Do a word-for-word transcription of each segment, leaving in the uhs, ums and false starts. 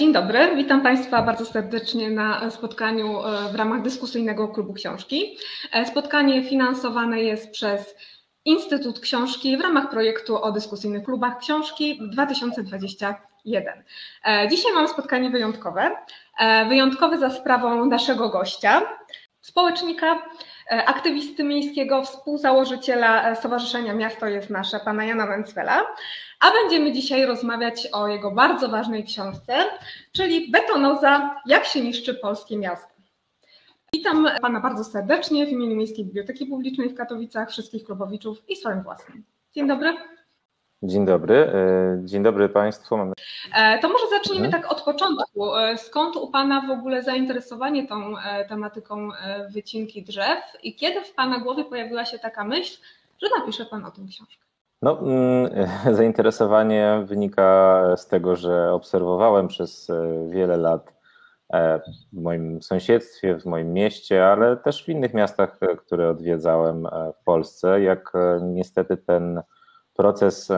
Dzień dobry, witam Państwa bardzo serdecznie na spotkaniu w ramach dyskusyjnego klubu książki. Spotkanie finansowane jest przez Instytut Książki w ramach projektu o dyskusyjnych klubach książki dwa tysiące dwudziesty pierwszy. Dzisiaj mamy spotkanie wyjątkowe, wyjątkowe za sprawą naszego gościa, społecznika, aktywisty miejskiego, współzałożyciela Stowarzyszenia Miasto jest Nasze, pana Jana Wencwela, a będziemy dzisiaj rozmawiać o jego bardzo ważnej książce, czyli Betonoza, jak się niszczy polskie miasto. Witam pana bardzo serdecznie w imieniu Miejskiej Biblioteki Publicznej w Katowicach, wszystkich klubowiczów i swoim własnym. Dzień dobry. Dzień dobry, dzień dobry Państwu. To może zacznijmy tak od początku. Skąd u Pana w ogóle zainteresowanie tą tematyką wycinki drzew i kiedy w Pana głowie pojawiła się taka myśl, że napisze Pan o tym książkę? No, zainteresowanie wynika z tego, że obserwowałem przez wiele lat w moim sąsiedztwie, w moim mieście, ale też w innych miastach, które odwiedzałem w Polsce, jak niestety ten proces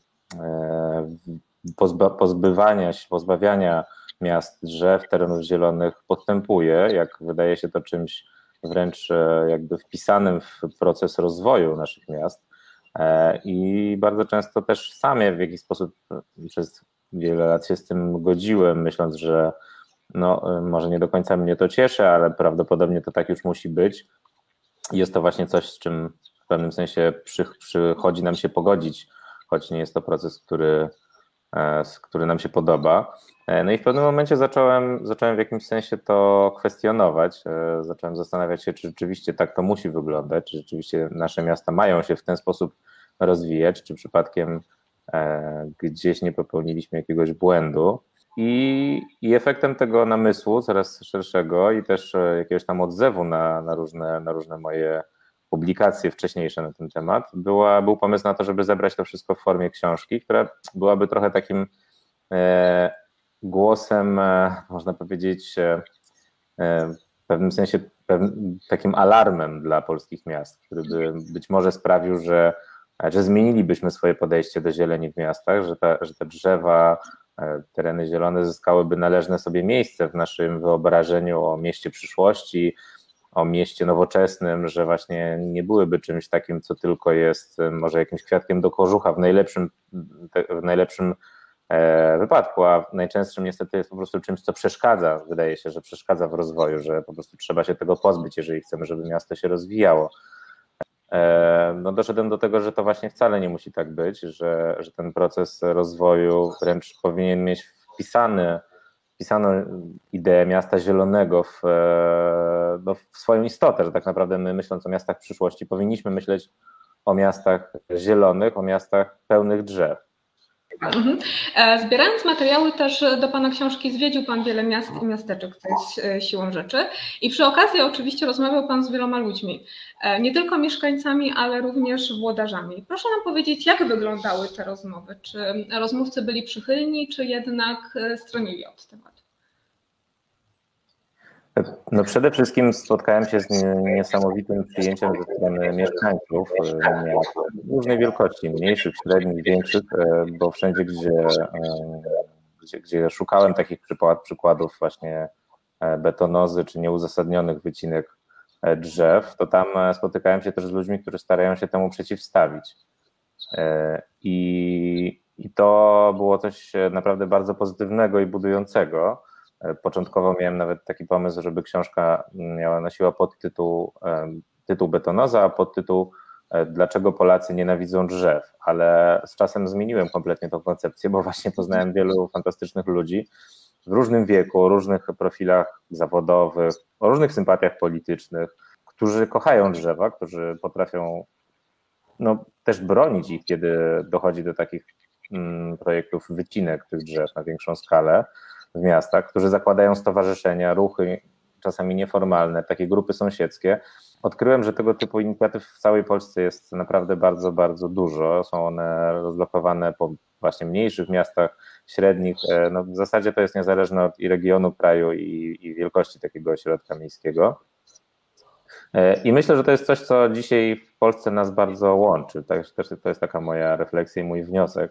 pozbywania się, pozbawiania miast drzew, terenów zielonych postępuje, jak wydaje się to czymś wręcz jakby wpisanym w proces rozwoju naszych miast i bardzo często też sami w jakiś sposób przez wiele lat się z tym godziłem, myśląc, że no, może nie do końca mnie to cieszy, ale prawdopodobnie to tak już musi być. Jest to właśnie coś, z czym w pewnym sensie przy, przychodzi nam się pogodzić, choć nie jest to proces, który, który nam się podoba. No i w pewnym momencie zacząłem, zacząłem w jakimś sensie to kwestionować. Zacząłem zastanawiać się, czy rzeczywiście tak to musi wyglądać, czy rzeczywiście nasze miasta mają się w ten sposób rozwijać, czy przypadkiem gdzieś nie popełniliśmy jakiegoś błędu. I, I efektem tego namysłu coraz szerszego i też jakiegoś tam odzewu na, na, różne, na różne moje publikacje wcześniejsze na ten temat była, był pomysł na to, żeby zebrać to wszystko w formie książki, która byłaby trochę takim e, głosem, e, można powiedzieć, e, w pewnym sensie pewnym, takim alarmem dla polskich miast, który by być może sprawił, że, że zmienilibyśmy swoje podejście do zieleni w miastach, że, ta, że te drzewa, tereny zielone zyskałyby należne sobie miejsce w naszym wyobrażeniu o mieście przyszłości, o mieście nowoczesnym, że właśnie nie byłyby czymś takim, co tylko jest może jakimś kwiatkiem do kożucha w najlepszym, w najlepszym wypadku, a w najczęstszym niestety jest po prostu czymś, co przeszkadza, wydaje się, że przeszkadza w rozwoju, że po prostu trzeba się tego pozbyć, jeżeli chcemy, żeby miasto się rozwijało. No doszedłem do tego, że to właśnie wcale nie musi tak być, że, że ten proces rozwoju wręcz powinien mieć wpisany, wpisaną ideę miasta zielonego w, no, w swoją istotę, że tak naprawdę my, myśląc o miastach przyszłości, powinniśmy myśleć o miastach zielonych, o miastach pełnych drzew. Mhm. Zbierając materiały też do Pana książki zwiedził Pan wiele miast i miasteczek, co jest siłą rzeczy. I przy okazji oczywiście rozmawiał Pan z wieloma ludźmi, nie tylko mieszkańcami, ale również włodarzami. Proszę nam powiedzieć, jak wyglądały te rozmowy? Czy rozmówcy byli przychylni, czy jednak stronili od tematu? No przede wszystkim spotkałem się z niesamowitym przyjęciem ze strony mieszkańców miast różnej wielkości, mniejszych, średnich, większych, bo wszędzie, gdzie, gdzie, gdzie szukałem takich przykładów właśnie betonozy czy nieuzasadnionych wycinek drzew, to tam spotykałem się też z ludźmi, którzy starają się temu przeciwstawić. I, i to było coś naprawdę bardzo pozytywnego i budującego. Początkowo miałem nawet taki pomysł, żeby książka miała, nosiła podtytuł tytuł Betonoza, a podtytuł Dlaczego Polacy nienawidzą drzew, ale z czasem zmieniłem kompletnie tą koncepcję, bo właśnie poznałem wielu fantastycznych ludzi w różnym wieku, o różnych profilach zawodowych, o różnych sympatiach politycznych, którzy kochają drzewa, którzy potrafią no, też bronić ich, kiedy dochodzi do takich mm, projektów wycinek tych drzew na większą skalę w miastach, którzy zakładają stowarzyszenia, ruchy, czasami nieformalne, takie grupy sąsiedzkie. Odkryłem, że tego typu inicjatyw w całej Polsce jest naprawdę bardzo, bardzo dużo. Są one rozlokowane po właśnie mniejszych miastach, średnich. No w zasadzie to jest niezależne od i regionu kraju, i, i wielkości takiego ośrodka miejskiego. I myślę, że to jest coś, co dzisiaj w Polsce nas bardzo łączy. Też to jest taka moja refleksja i mój wniosek,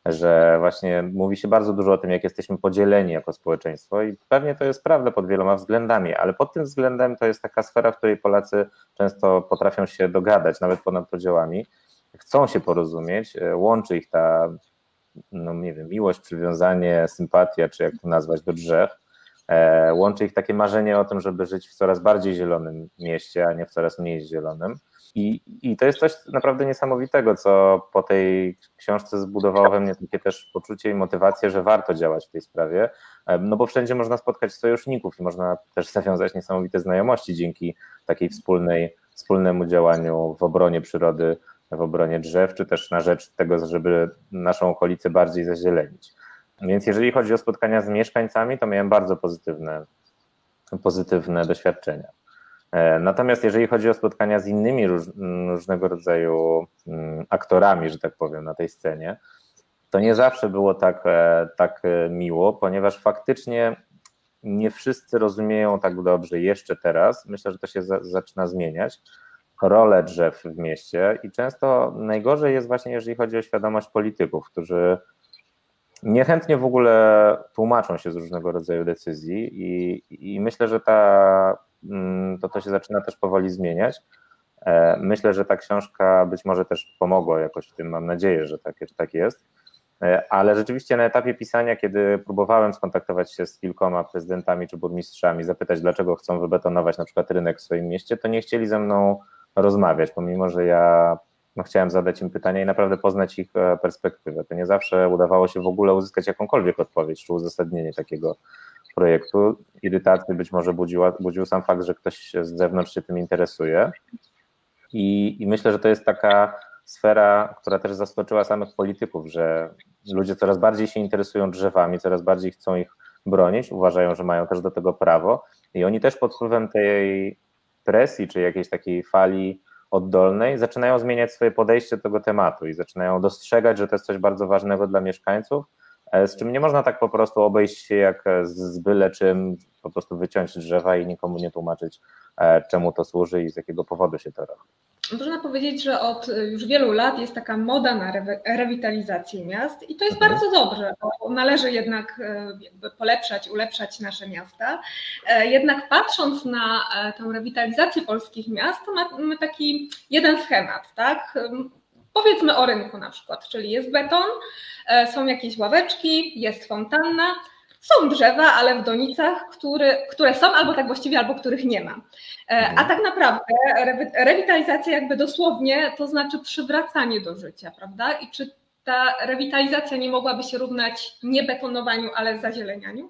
że właśnie mówi się bardzo dużo o tym, jak jesteśmy podzieleni jako społeczeństwo i pewnie to jest prawda pod wieloma względami, ale pod tym względem to jest taka sfera, w której Polacy często potrafią się dogadać, nawet ponad podziałami, chcą się porozumieć, łączy ich ta, no nie wiem, miłość, przywiązanie, sympatia, czy jak to nazwać, do drzew, łączy ich takie marzenie o tym, żeby żyć w coraz bardziej zielonym mieście, a nie w coraz mniej zielonym. I, I to jest coś naprawdę niesamowitego, co po tej książce zbudowało we mnie takie też poczucie i motywację, że warto działać w tej sprawie, no bo wszędzie można spotkać sojuszników i można też zawiązać niesamowite znajomości dzięki takiej wspólnej, wspólnemu działaniu w obronie przyrody, w obronie drzew, czy też na rzecz tego, żeby naszą okolicę bardziej zazielenić. Więc jeżeli chodzi o spotkania z mieszkańcami, to miałem bardzo pozytywne, pozytywne doświadczenia. Natomiast jeżeli chodzi o spotkania z innymi róż, różnego rodzaju aktorami, że tak powiem, na tej scenie, to nie zawsze było tak, tak miło, ponieważ faktycznie nie wszyscy rozumieją tak dobrze jeszcze teraz, myślę, że to się za, zaczyna zmieniać, rolę drzew w mieście i często najgorzej jest właśnie, jeżeli chodzi o świadomość polityków, którzy niechętnie w ogóle tłumaczą się z różnego rodzaju decyzji i, i myślę, że ta, to, to się zaczyna też powoli zmieniać. Myślę, że ta książka być może też pomogła jakoś w tym, mam nadzieję, że tak, że tak jest, ale rzeczywiście na etapie pisania, kiedy próbowałem skontaktować się z kilkoma prezydentami czy burmistrzami, zapytać, dlaczego chcą wybetonować na przykład rynek w swoim mieście, to nie chcieli ze mną rozmawiać, pomimo że ja no, chciałem zadać im pytania i naprawdę poznać ich perspektywę. To nie zawsze udawało się w ogóle uzyskać jakąkolwiek odpowiedź czy uzasadnienie takiego projektu. Irytację być może budziła, budził sam fakt, że ktoś z zewnątrz się tym interesuje i, i myślę, że to jest taka sfera, która też zaskoczyła samych polityków, że ludzie coraz bardziej się interesują drzewami, coraz bardziej chcą ich bronić, uważają, że mają też do tego prawo i oni też pod wpływem tej presji czy jakiejś takiej fali oddolnej zaczynają zmieniać swoje podejście do tego tematu i zaczynają dostrzegać, że to jest coś bardzo ważnego dla mieszkańców, z czym nie można tak po prostu obejść się jak z byle czym, po prostu wyciąć drzewa i nikomu nie tłumaczyć, czemu to służy i z jakiego powodu się to robi. Można powiedzieć, że od już wielu lat jest taka moda na rewitalizację miast i to jest mhm. bardzo dobrze, bo należy jednak jakby polepszać, ulepszać nasze miasta. Jednak patrząc na tę rewitalizację polskich miast, to mamy taki jeden schemat, tak? Powiedzmy o rynku na przykład, czyli jest beton, są jakieś ławeczki, jest fontanna, są drzewa, ale w donicach, które, które są albo tak właściwie, albo których nie ma. A tak naprawdę rewitalizacja jakby dosłownie to znaczy przywracanie do życia, prawda? I czy ta rewitalizacja nie mogłaby się równać nie betonowaniu, ale zazielenianiu?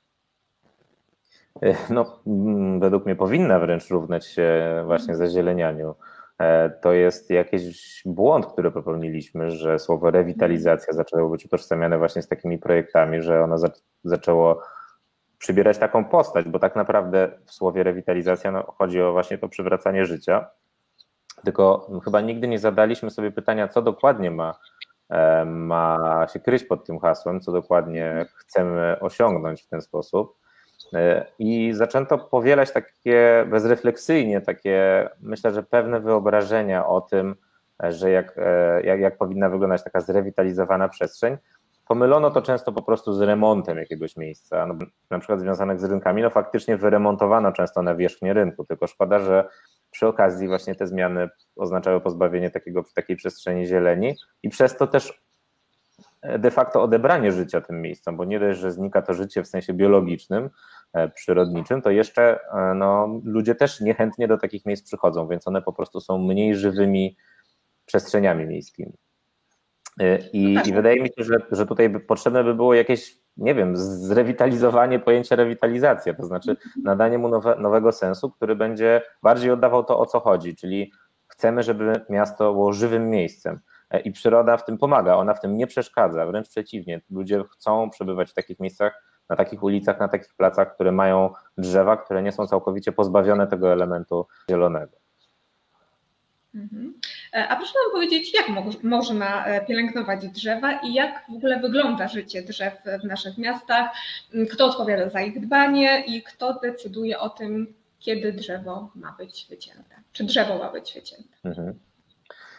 No, według mnie powinna wręcz równać się właśnie zazielenianiu. To jest jakiś błąd, który popełniliśmy, że słowo rewitalizacja zaczęło być utożsamiane właśnie z takimi projektami, że ono za, zaczęło przybierać taką postać, bo tak naprawdę w słowie rewitalizacja no, chodzi o właśnie to przywracanie życia, tylko chyba nigdy nie zadaliśmy sobie pytania, co dokładnie ma, ma się kryć pod tym hasłem, co dokładnie chcemy osiągnąć w ten sposób. I zaczęto powielać takie bezrefleksyjnie, takie myślę, że pewne wyobrażenia o tym, że jak, jak, jak powinna wyglądać taka zrewitalizowana przestrzeń. Pomylono to często po prostu z remontem jakiegoś miejsca, no, na przykład związanych z rynkami, no faktycznie wyremontowano często nawierzchnię rynku, tylko szkoda, że przy okazji właśnie te zmiany oznaczały pozbawienie takiego, takiej przestrzeni zieleni i przez to też de facto odebranie życia tym miejscom, bo nie dość, że znika to życie w sensie biologicznym, przyrodniczym, to jeszcze no, ludzie też niechętnie do takich miejsc przychodzą, więc one po prostu są mniej żywymi przestrzeniami miejskimi. I, i wydaje mi się, że, że tutaj potrzebne by było jakieś, nie wiem, zrewitalizowanie pojęcia rewitalizacja, to znaczy nadanie mu nowe, nowego sensu, który będzie bardziej oddawał to, o co chodzi, czyli chcemy, żeby miasto było żywym miejscem. I przyroda w tym pomaga, ona w tym nie przeszkadza, wręcz przeciwnie. Ludzie chcą przebywać w takich miejscach, na takich ulicach, na takich placach, które mają drzewa, które nie są całkowicie pozbawione tego elementu zielonego. Mhm. A proszę nam powiedzieć, jak mo można pielęgnować drzewa i jak w ogóle wygląda życie drzew w naszych miastach? Kto odpowiada za ich dbanie i kto decyduje o tym, kiedy drzewo ma być wycięte? Czy drzewo ma być wycięte? Mhm.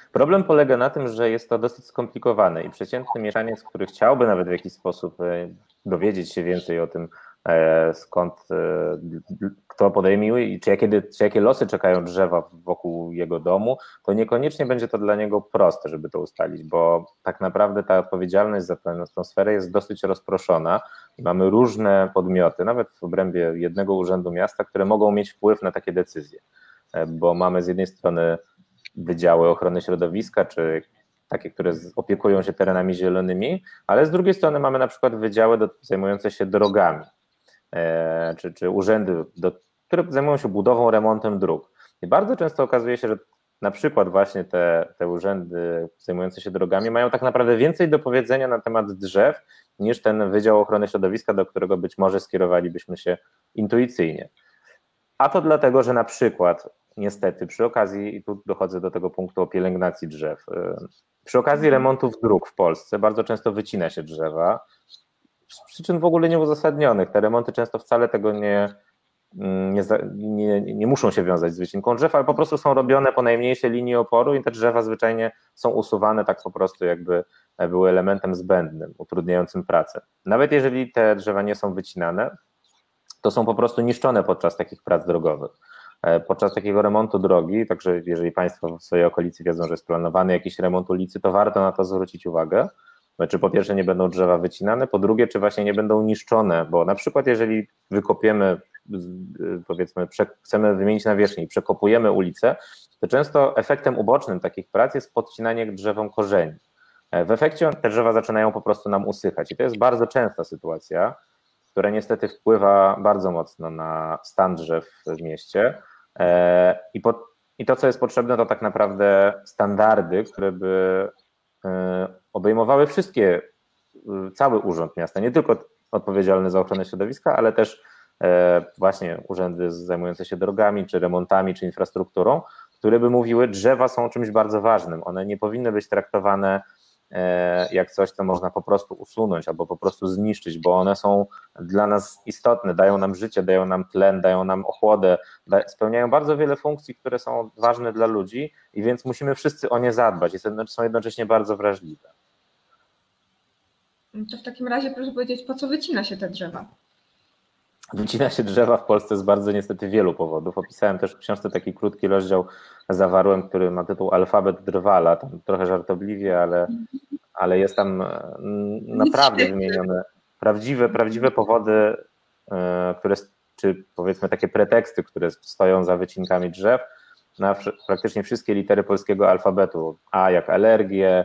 Problem polega na tym, że jest to dosyć skomplikowane i przeciętny mieszkaniec, który chciałby nawet w jakiś sposób dowiedzieć się więcej o tym, skąd, kto podejmuje i czy jakie, czy jakie losy czekają drzewa wokół jego domu, to niekoniecznie będzie to dla niego proste, żeby to ustalić, bo tak naprawdę ta odpowiedzialność za tę, tę sferę jest dosyć rozproszona i mamy różne podmioty, nawet w obrębie jednego urzędu miasta, które mogą mieć wpływ na takie decyzje, bo mamy z jednej strony wydziały ochrony środowiska, czy takie, które opiekują się terenami zielonymi, ale z drugiej strony mamy na przykład wydziały do, zajmujące się drogami, e, czy, czy urzędy, do, które zajmują się budową, remontem dróg. I bardzo często okazuje się, że na przykład właśnie te, te urzędy zajmujące się drogami mają tak naprawdę więcej do powiedzenia na temat drzew niż ten Wydział Ochrony Środowiska, do którego być może skierowalibyśmy się intuicyjnie. A to dlatego, że na przykład niestety przy okazji, i tu dochodzę do tego punktu o pielęgnacji drzew, przy okazji remontów dróg w Polsce bardzo często wycina się drzewa, z przyczyn w ogóle nieuzasadnionych. Te remonty często wcale tego nie, nie, nie, nie muszą się wiązać z wycinką drzew, ale po prostu są robione po najmniejszej linii oporu i te drzewa zwyczajnie są usuwane tak po prostu, jakby były elementem zbędnym, utrudniającym pracę. Nawet jeżeli te drzewa nie są wycinane, to są po prostu niszczone podczas takich prac drogowych. Podczas takiego remontu drogi, także jeżeli Państwo w swojej okolicy wiedzą, że jest planowany jakiś remont ulicy, to warto na to zwrócić uwagę, czy po pierwsze nie będą drzewa wycinane, po drugie czy właśnie nie będą niszczone, bo na przykład jeżeli wykopiemy, powiedzmy chcemy wymienić nawierzchnię i przekopujemy ulicę, to często efektem ubocznym takich prac jest podcinanie drzewom korzeni. W efekcie te drzewa zaczynają po prostu nam usychać i to jest bardzo częsta sytuacja, która niestety wpływa bardzo mocno na stan drzew w mieście. I, po, I to, co jest potrzebne, to tak naprawdę standardy, które by obejmowały wszystkie, cały urząd miasta, nie tylko odpowiedzialny za ochronę środowiska, ale też właśnie urzędy zajmujące się drogami, czy remontami, czy infrastrukturą, które by mówiły, drzewa są czymś bardzo ważnym. One nie powinny być traktowane jak coś, co można po prostu usunąć albo po prostu zniszczyć, bo one są dla nas istotne, dają nam życie, dają nam tlen, dają nam ochłodę, spełniają bardzo wiele funkcji, które są ważne dla ludzi i więc musimy wszyscy o nie zadbać i są jednocześnie bardzo wrażliwe. To w takim razie proszę powiedzieć, po co wycina się te drzewa? Wycina się drzewa w Polsce z bardzo niestety wielu powodów. Opisałem też w książce taki krótki rozdział, zawarłem, który ma tytuł Alfabet Drwala, tam trochę żartobliwie, ale, ale jest tam naprawdę wymienione prawdziwe, prawdziwe powody, które, czy powiedzmy takie preteksty, które stoją za wycinkami drzew, na praktycznie wszystkie litery polskiego alfabetu. A jak alergie,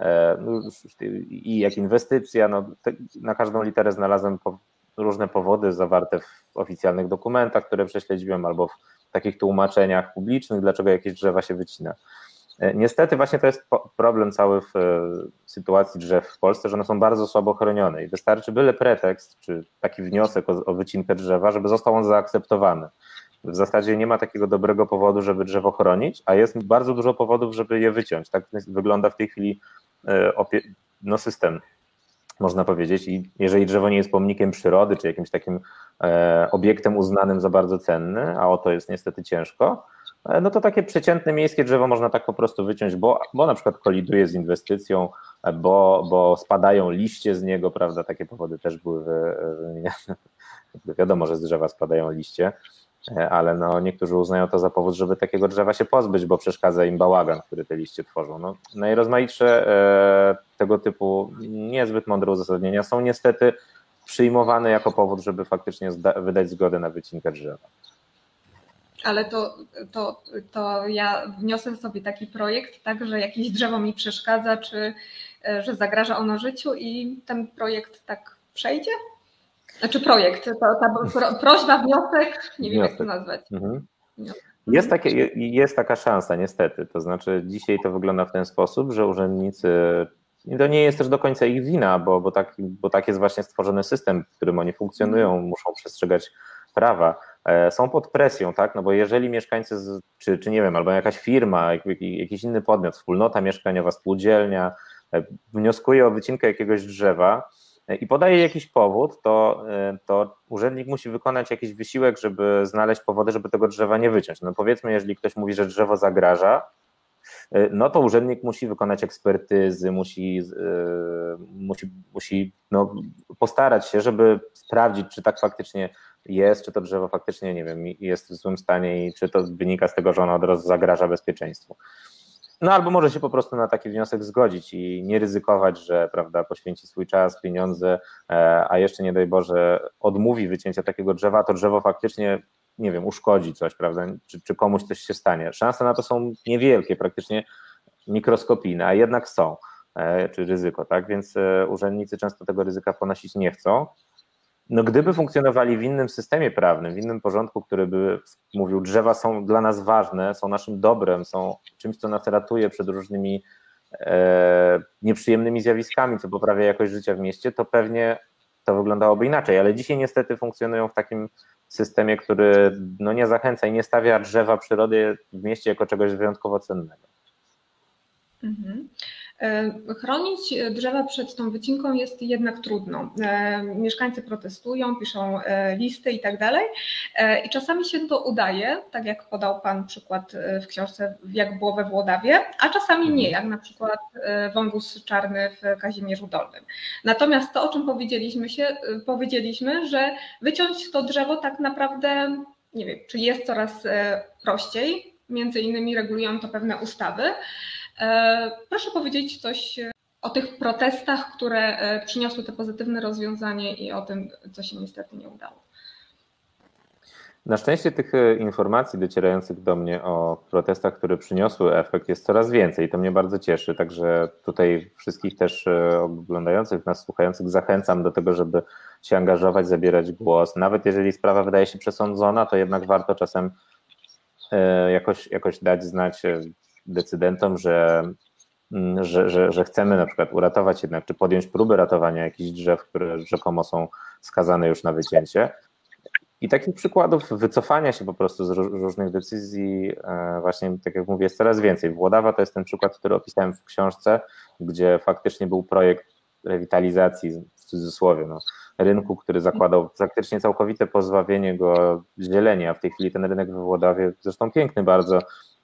I jak inwestycja, no, na każdą literę znalazłem różne powody zawarte w oficjalnych dokumentach, które prześledziłem, albo w takich tłumaczeniach publicznych, dlaczego jakieś drzewa się wycina. Niestety właśnie to jest problem cały w sytuacji drzew w Polsce, że one są bardzo słabo chronione i wystarczy byle pretekst, czy taki wniosek o, o wycinkę drzewa, żeby został on zaakceptowany. W zasadzie nie ma takiego dobrego powodu, żeby drzewo chronić, a jest bardzo dużo powodów, żeby je wyciąć. Tak wygląda w tej chwili no, system, można powiedzieć, i jeżeli drzewo nie jest pomnikiem przyrody, czy jakimś takim e, obiektem uznanym za bardzo cenny, a o to jest niestety ciężko, e, no to takie przeciętne miejskie drzewo można tak po prostu wyciąć, bo, bo na przykład koliduje z inwestycją, bo, bo spadają liście z niego, prawda, takie powody też były wymieniane. Wiadomo, że z drzewa spadają liście, ale no niektórzy uznają to za powód, żeby takiego drzewa się pozbyć, bo przeszkadza im bałagan, który te liście tworzą. No, najrozmaitsze e, tego typu niezbyt mądre uzasadnienia są niestety przyjmowane jako powód, żeby faktycznie zda- wydać zgodę na wycinkę drzewa. Ale to, to, to ja wniosę sobie taki projekt, tak, że jakieś drzewo mi przeszkadza, czy że zagraża ono życiu i ten projekt tak przejdzie? Znaczy projekt, to, ta pro, prośba, wniosek, nie wiem wniosek. Jak to nazwać. Mhm. Jest, takie, jest taka szansa niestety, to znaczy dzisiaj to wygląda w ten sposób, że urzędnicy, i to nie jest też do końca ich wina, bo, bo, tak, bo tak jest właśnie stworzony system, w którym oni funkcjonują, mhm. muszą przestrzegać prawa, są pod presją, tak, no bo jeżeli mieszkańcy, z, czy, czy nie wiem, albo jakaś firma, jakiś inny podmiot, wspólnota mieszkaniowa, spółdzielnia wnioskuje o wycinkę jakiegoś drzewa, i podaje jakiś powód, to, to urzędnik musi wykonać jakiś wysiłek, żeby znaleźć powody, żeby tego drzewa nie wyciąć. No powiedzmy, jeżeli ktoś mówi, że drzewo zagraża, no to urzędnik musi wykonać ekspertyzy, musi, musi, musi no, postarać się, żeby sprawdzić, czy tak faktycznie jest, czy to drzewo faktycznie, nie wiem, jest w złym stanie i czy to wynika z tego, że ono od razu zagraża bezpieczeństwu. No albo może się po prostu na taki wniosek zgodzić i nie ryzykować, że, prawda, poświęci swój czas, pieniądze, a jeszcze nie daj Boże odmówi wycięcia takiego drzewa, to drzewo faktycznie, nie wiem, uszkodzi coś, prawda, czy, czy komuś coś się stanie. Szanse na to są niewielkie, praktycznie mikroskopijne, a jednak są, czy ryzyko, tak, więc urzędnicy często tego ryzyka ponosić nie chcą. No gdyby funkcjonowali w innym systemie prawnym, w innym porządku, który by mówił, drzewa są dla nas ważne, są naszym dobrem, są czymś, co nas ratuje przed różnymi e, nieprzyjemnymi zjawiskami, co poprawia jakość życia w mieście, to pewnie to wyglądałoby inaczej, ale dzisiaj niestety funkcjonują w takim systemie, który no, nie zachęca i nie stawia drzewa przyrody w mieście jako czegoś wyjątkowo cennego. Mhm. Chronić drzewa przed tą wycinką jest jednak trudno. Mieszkańcy protestują, piszą listy i tak dalej i czasami się to udaje, tak jak podał Pan przykład w książce, jak było we Włodawie, a czasami nie, jak na przykład wąwóz czarny w Kazimierzu Dolnym. Natomiast to, o czym powiedzieliśmy, się, powiedzieliśmy, że wyciąć to drzewo tak naprawdę, nie wiem, czy jest coraz prościej, między innymi regulują to pewne ustawy. Proszę powiedzieć coś o tych protestach, które przyniosły te pozytywne rozwiązanie i o tym, co się niestety nie udało. Na szczęście tych informacji docierających do mnie o protestach, które przyniosły efekt, jest coraz więcej i to mnie bardzo cieszy, także tutaj wszystkich też oglądających nas, słuchających zachęcam do tego, żeby się angażować, zabierać głos. Nawet jeżeli sprawa wydaje się przesądzona, to jednak warto czasem jakoś, jakoś dać znać decydentom, że, że, że, że chcemy na przykład uratować jednak, czy podjąć próbę ratowania jakichś drzew, które rzekomo są skazane już na wycięcie. I takich przykładów wycofania się po prostu z różnych decyzji, właśnie tak jak mówię, jest coraz więcej. Włodawa to jest ten przykład, który opisałem w książce, gdzie faktycznie był projekt rewitalizacji, w cudzysłowie, no, rynku, który zakładał praktycznie całkowite pozbawienie go zieleni, a w tej chwili ten rynek we Włodawie, zresztą piękny bardzo,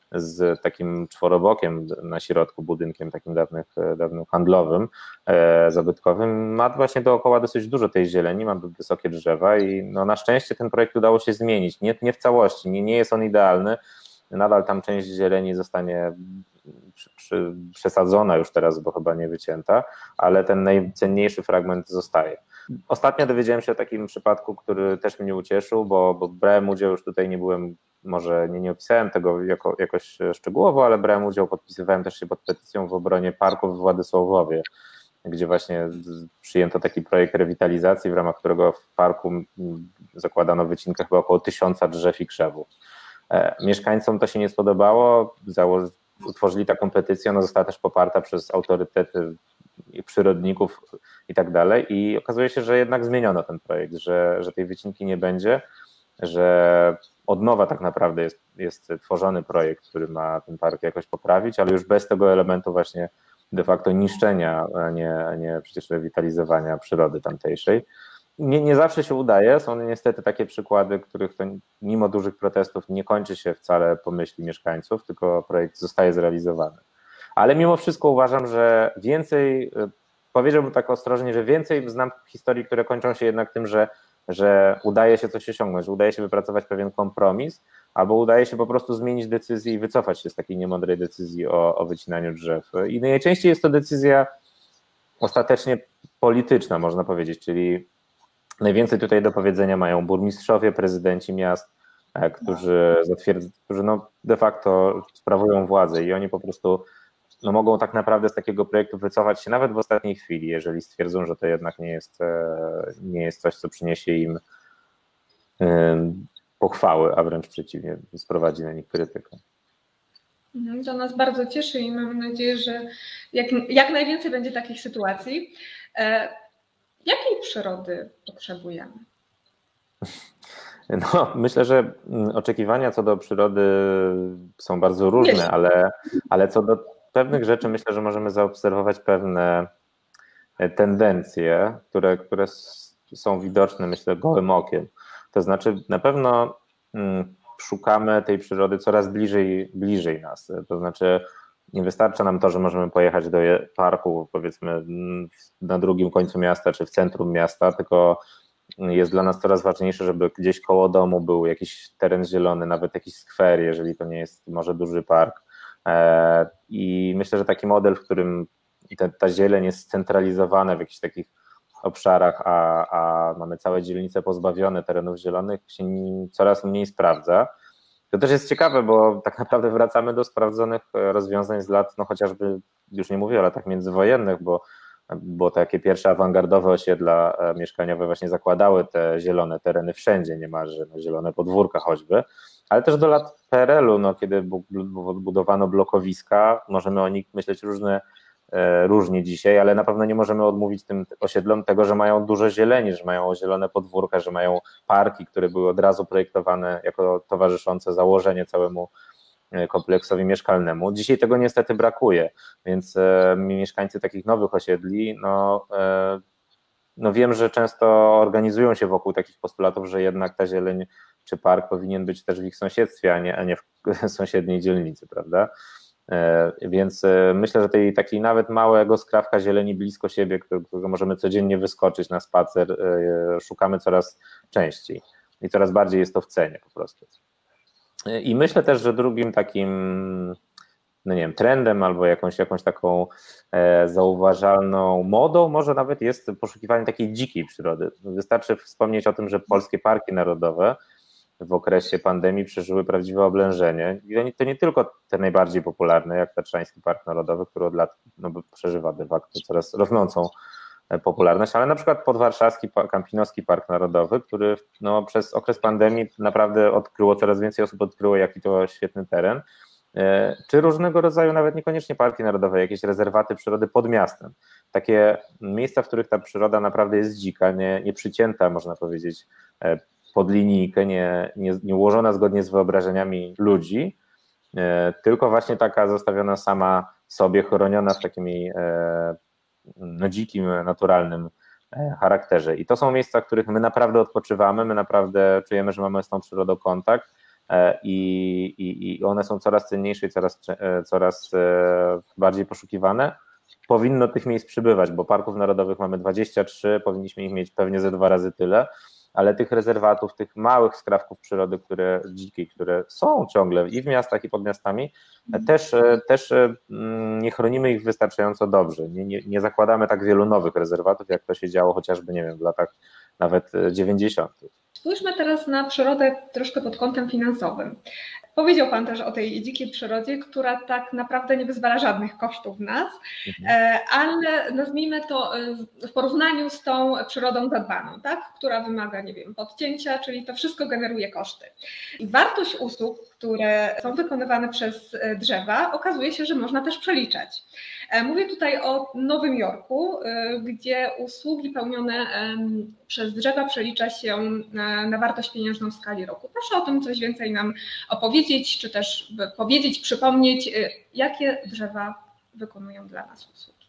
z takim czworobokiem na środku, budynkiem takim dawnych, dawnym handlowym, e, zabytkowym, ma właśnie dookoła dosyć dużo tej zieleni, ma wysokie drzewa i no na szczęście ten projekt udało się zmienić, nie, nie w całości, nie, nie jest on idealny, nadal tam część zieleni zostanie przy, przy, przesadzona już teraz, bo chyba nie wycięta, ale ten najcenniejszy fragment zostaje. Ostatnio dowiedziałem się o takim przypadku, który też mnie ucieszył, bo, bo brałem udział, już tutaj nie byłem, może nie, nie opisałem tego jako, jakoś szczegółowo, ale brałem udział, podpisywałem też się pod petycją w obronie parku w Władysławowie, gdzie właśnie przyjęto taki projekt rewitalizacji, w ramach którego w parku zakładano wycinkę chyba około tysiąca drzew i krzewów. Mieszkańcom to się nie spodobało, założy, utworzyli taką petycję, ona została też poparta przez autorytety przyrodników i tak dalej i okazuje się, że jednak zmieniono ten projekt, że, że tej wycinki nie będzie, że od nowa tak naprawdę jest, jest tworzony projekt, który ma ten park jakoś poprawić, ale już bez tego elementu właśnie de facto niszczenia, a nie, a nie przecież rewitalizowania przyrody tamtejszej. Nie, nie zawsze się udaje, są niestety takie przykłady, których to mimo dużych protestów nie kończy się wcale po myśli mieszkańców, tylko projekt zostaje zrealizowany. Ale mimo wszystko uważam, że więcej, powiedziałbym tak ostrożnie, że więcej znam historii, które kończą się jednak tym, że, że udaje się coś osiągnąć, że udaje się wypracować pewien kompromis, albo udaje się po prostu zmienić decyzję i wycofać się z takiej niemądrej decyzji o, o wycinaniu drzew. I najczęściej jest to decyzja ostatecznie polityczna, można powiedzieć, czyli najwięcej tutaj do powiedzenia mają burmistrzowie, prezydenci miast, którzy, zatwierdz, którzy no de facto sprawują władzę i oni po prostu no mogą tak naprawdę z takiego projektu wycofać się nawet w ostatniej chwili, jeżeli stwierdzą, że to jednak nie jest, nie jest coś, co przyniesie im pochwały, a wręcz przeciwnie, sprowadzi na nich krytykę. To nas bardzo cieszy i mamy nadzieję, że jak, jak najwięcej będzie takich sytuacji. Jakiej przyrody potrzebujemy? No, myślę, że oczekiwania co do przyrody są bardzo różne, ale, ale co do pewnych rzeczy myślę, że możemy zaobserwować pewne tendencje, które, które są widoczne, myślę, gołym okiem. To znaczy na pewno szukamy tej przyrody coraz bliżej, bliżej nas. To znaczy Nie wystarcza nam to, że możemy pojechać do parku, powiedzmy na drugim końcu miasta czy w centrum miasta, tylko jest dla nas coraz ważniejsze, żeby gdzieś koło domu był jakiś teren zielony, nawet jakiś skwer, jeżeli to nie jest może duży park. I myślę, że taki model, w którym ta, ta zieleń jest scentralizowana w jakichś takich obszarach, a, a mamy całe dzielnice pozbawione terenów zielonych, się coraz mniej sprawdza. To też jest ciekawe, bo tak naprawdę wracamy do sprawdzonych rozwiązań z lat, no chociażby, już nie mówię o latach międzywojennych, bo, bo takie pierwsze awangardowe osiedla mieszkaniowe właśnie zakładały te zielone tereny wszędzie niemalże, no zielone podwórka choćby, ale też do lat P R L u, no kiedy budowano blokowiska, możemy o nich myśleć różne, różnie dzisiaj, ale na pewno nie możemy odmówić tym osiedlom tego, że mają dużo zieleni, że mają zielone podwórka, że mają parki, które były od razu projektowane jako towarzyszące założenie całemu kompleksowi mieszkalnemu. Dzisiaj tego niestety brakuje, więc mieszkańcy takich nowych osiedli, no, no wiem, że często organizują się wokół takich postulatów, że jednak ta zieleń czy park powinien być też w ich sąsiedztwie, a nie, a nie w sąsiedniej dzielnicy, prawda? Więc myślę, że tej takiej nawet małego skrawka zieleni blisko siebie, którego możemy codziennie wyskoczyć na spacer, szukamy coraz częściej i coraz bardziej jest to w cenie po prostu. I myślę też, że drugim takim, no nie wiem, trendem albo jakąś, jakąś taką zauważalną modą może nawet jest poszukiwanie takiej dzikiej przyrody. Wystarczy wspomnieć o tym, że polskie parki narodowe w okresie pandemii przeżyły prawdziwe oblężenie. I to nie tylko te najbardziej popularne, jak Tatrzański Park Narodowy, który od lat no, przeżywa de facto coraz rosnącą popularność, ale na przykład podwarszawski Kampinoski Park Narodowy, który no, przez okres pandemii naprawdę odkryło, coraz więcej osób odkryło, jaki to świetny teren, czy różnego rodzaju, nawet niekoniecznie parki narodowe, jakieś rezerwaty przyrody pod miastem. Takie miejsca, w których ta przyroda naprawdę jest dzika, nie, nie przycięta, można powiedzieć, pod linijkę, nie, nie, nie ułożona zgodnie z wyobrażeniami ludzi, tylko właśnie taka zostawiona sama sobie, chroniona w takim no, dzikim, naturalnym charakterze. I to są miejsca, w których my naprawdę odpoczywamy, my naprawdę czujemy, że mamy z tą przyrodą kontakt i, i, i one są coraz cenniejsze i coraz, coraz bardziej poszukiwane. Powinno tych miejsc przybywać, bo parków narodowych mamy dwadzieścia trzy, powinniśmy ich mieć pewnie ze dwa razy tyle, ale tych rezerwatów, tych małych skrawków przyrody, które dzikiej, które są ciągle i w miastach, i pod miastami, też, też nie chronimy ich wystarczająco dobrze. Nie, nie, nie zakładamy tak wielu nowych rezerwatów, jak to się działo chociażby, nie wiem, w latach nawet dziewięćdziesiątych. Spójrzmy teraz na przyrodę troszkę pod kątem finansowym. Powiedział Pan też o tej dzikiej przyrodzie, która tak naprawdę nie wyzwala żadnych kosztów w nas, mhm. ale nazwijmy to w porównaniu z tą przyrodą zadbaną, tak? Która wymaga, nie wiem, podcięcia, czyli to wszystko generuje koszty. I wartość usług, które są wykonywane przez drzewa, okazuje się, że można też przeliczać. Mówię tutaj o Nowym Jorku, gdzie usługi pełnione przez drzewa przelicza się na wartość pieniężną w skali roku. Proszę o tym coś więcej nam opowiedzieć, czy też powiedzieć, przypomnieć, jakie drzewa wykonują dla nas usługi.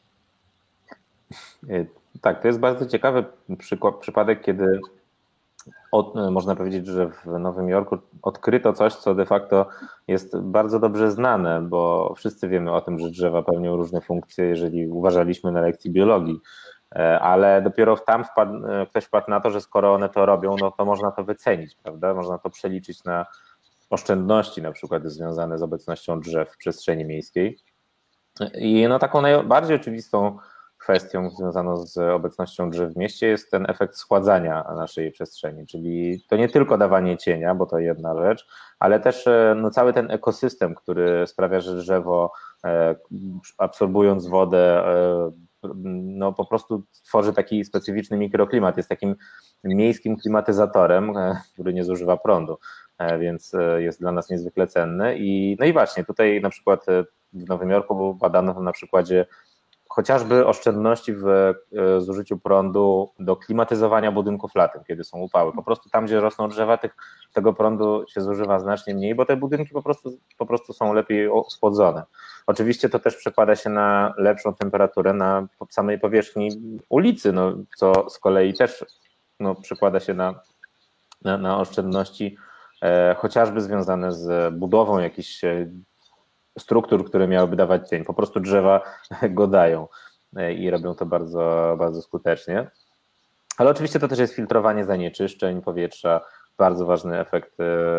Tak, to jest bardzo ciekawy przykład, przypadek, kiedy od, można powiedzieć, że w Nowym Jorku odkryto coś, co de facto jest bardzo dobrze znane, bo wszyscy wiemy o tym, że drzewa pełnią różne funkcje, jeżeli uważaliśmy na lekcji biologii, ale dopiero tam wpadł, ktoś wpadł na to, że skoro one to robią, no to można to wycenić, prawda? Można to przeliczyć na oszczędności na przykład związane z obecnością drzew w przestrzeni miejskiej. I no taką najbardziej oczywistą kwestią związaną z obecnością drzew w mieście jest ten efekt schładzania naszej przestrzeni, czyli to nie tylko dawanie cienia, bo to jedna rzecz, ale też no, cały ten ekosystem, który sprawia, że drzewo absorbując wodę no, po prostu tworzy taki specyficzny mikroklimat, jest takim miejskim klimatyzatorem, który nie zużywa prądu, więc jest dla nas niezwykle cenny. I, no i właśnie tutaj na przykład w Nowym Jorku badano na przykładzie chociażby oszczędności w zużyciu prądu do klimatyzowania budynków latem, kiedy są upały. Po prostu tam, gdzie rosną drzewa, tych, tego prądu się zużywa znacznie mniej, bo te budynki po prostu, po prostu są lepiej schłodzone. Oczywiście to też przekłada się na lepszą temperaturę na samej powierzchni ulicy, no, co z kolei też no, przekłada się na, na, na oszczędności e, chociażby związane z budową jakichś struktur, które miałyby dawać cień. Po prostu drzewa go dają i robią to bardzo, bardzo skutecznie. Ale oczywiście to też jest filtrowanie zanieczyszczeń powietrza, bardzo ważny efekt,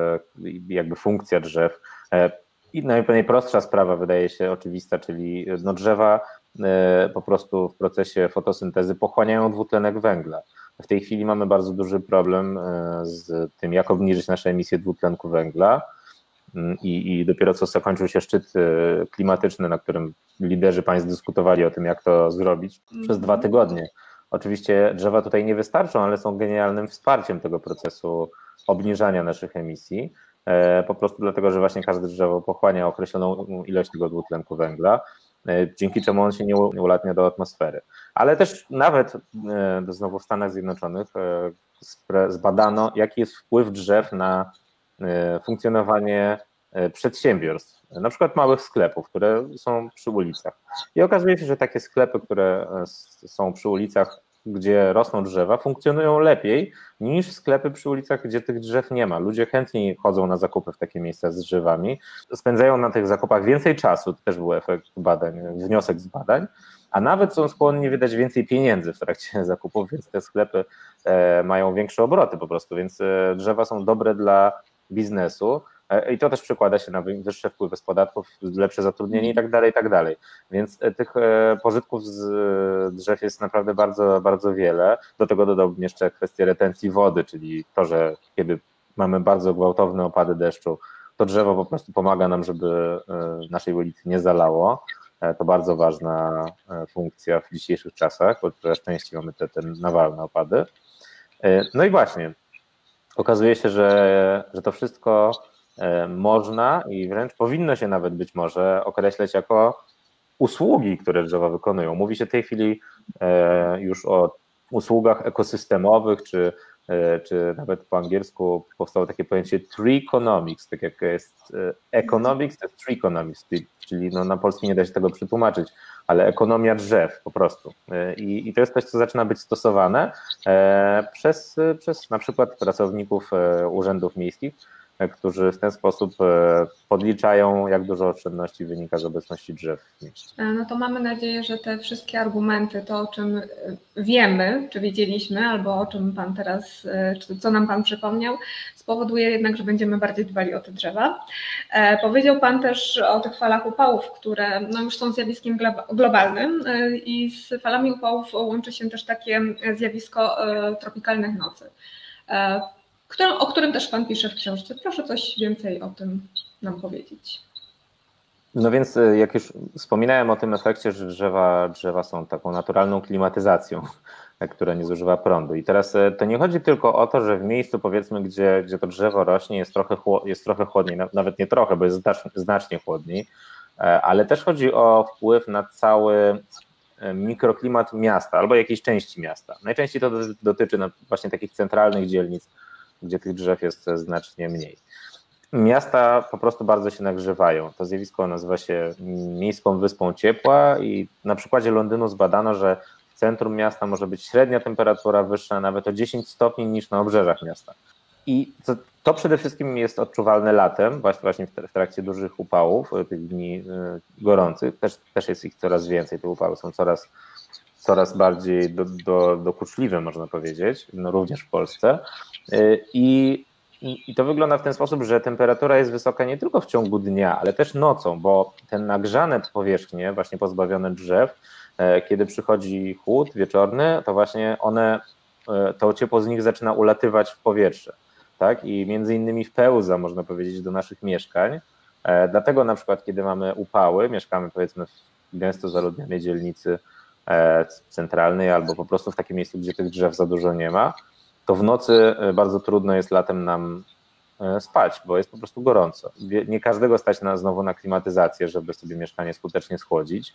jakby funkcja drzew. I najprostsza sprawa wydaje się oczywista, czyli no drzewa po prostu w procesie fotosyntezy pochłaniają dwutlenek węgla. W tej chwili mamy bardzo duży problem z tym, jak obniżyć nasze emisje dwutlenku węgla i, i dopiero co zakończył się szczyt klimatyczny, na którym liderzy państw dyskutowali o tym, jak to zrobić przez dwa tygodnie. Oczywiście drzewa tutaj nie wystarczą, ale są genialnym wsparciem tego procesu obniżania naszych emisji, po prostu dlatego, że właśnie każde drzewo pochłania określoną ilość tego dwutlenku węgla, dzięki czemu on się nie ulatnia do atmosfery. Ale też nawet znowu w Stanach Zjednoczonych zbadano, jaki jest wpływ drzew na funkcjonowanie przedsiębiorstw, na przykład małych sklepów, które są przy ulicach. I okazuje się, że takie sklepy, które są przy ulicach, gdzie rosną drzewa, funkcjonują lepiej niż sklepy przy ulicach, gdzie tych drzew nie ma. Ludzie chętniej chodzą na zakupy w takie miejsca z drzewami, spędzają na tych zakupach więcej czasu, to też był efekt badań, wniosek z badań, a nawet są skłonni wydać więcej pieniędzy w trakcie zakupów, więc te sklepy mają większe obroty po prostu, więc drzewa są dobre dla biznesu. I to też przekłada się na wyższe wpływy z podatków, lepsze zatrudnienie i tak dalej, i tak dalej. Więc tych pożytków z drzew jest naprawdę bardzo, bardzo wiele. Do tego dodałbym jeszcze kwestię retencji wody, czyli to, że kiedy mamy bardzo gwałtowne opady deszczu, to drzewo po prostu pomaga nam, żeby naszej ulicy nie zalało. To bardzo ważna funkcja w dzisiejszych czasach, bo coraz częściej mamy te, te nawalne opady. No i właśnie, okazuje się, że, że to wszystko można i wręcz powinno się nawet być może określać jako usługi, które drzewa wykonują. Mówi się w tej chwili już o usługach ekosystemowych, czy, czy nawet po angielsku powstało takie pojęcie tree economics, tak jak jest economics, to jest tree economics, czyli no na polski nie da się tego przetłumaczyć, ale ekonomia drzew po prostu. I, i to jest coś, co zaczyna być stosowane przez, przez na przykład pracowników urzędów miejskich, którzy w ten sposób podliczają, jak dużo oszczędności wynika z obecności drzew w mieście. No to mamy nadzieję, że te wszystkie argumenty, to o czym wiemy, czy wiedzieliśmy, albo o czym Pan teraz, czy co nam Pan przypomniał, spowoduje jednak, że będziemy bardziej dbali o te drzewa. Powiedział Pan też o tych falach upałów, które no już są zjawiskiem globalnym i z falami upałów łączy się też takie zjawisko tropikalnych nocy, o którym też Pan pisze w książce. Proszę coś więcej o tym nam powiedzieć. No więc jak już wspominałem o tym efekcie, że drzewa, drzewa są taką naturalną klimatyzacją, która nie zużywa prądu. I teraz to nie chodzi tylko o to, że w miejscu, powiedzmy, gdzie, gdzie to drzewo rośnie, jest trochę, jest trochę chłodniej, nawet nie trochę, bo jest znacznie chłodniej, ale też chodzi o wpływ na cały mikroklimat miasta albo jakiejś części miasta. Najczęściej to dotyczy właśnie takich centralnych dzielnic, gdzie tych drzew jest znacznie mniej. Miasta po prostu bardzo się nagrzewają. To zjawisko nazywa się miejską wyspą ciepła i na przykładzie Londynu zbadano, że w centrum miasta może być średnia temperatura wyższa nawet o dziesięć stopni niż na obrzeżach miasta. I to, to przede wszystkim jest odczuwalne latem, właśnie w trakcie dużych upałów, tych dni gorących. Też, też jest ich coraz więcej, te upały są coraz, coraz bardziej do, do, dokuczliwe, można powiedzieć, no również w Polsce. I, i, I to wygląda w ten sposób, że temperatura jest wysoka nie tylko w ciągu dnia, ale też nocą, bo te nagrzane powierzchnie, właśnie pozbawione drzew, kiedy przychodzi chłód wieczorny, to właśnie one, to ciepło z nich zaczyna ulatywać w powietrze, tak? I między innymi wpełza, można powiedzieć, do naszych mieszkań. Dlatego na przykład, kiedy mamy upały, mieszkamy powiedzmy w gęsto zaludnionej dzielnicy centralnej albo po prostu w takim miejscu, gdzie tych drzew za dużo nie ma, to w nocy bardzo trudno jest latem nam spać, bo jest po prostu gorąco. Nie każdego stać na, znowu na klimatyzację, żeby sobie mieszkanie skutecznie schłodzić.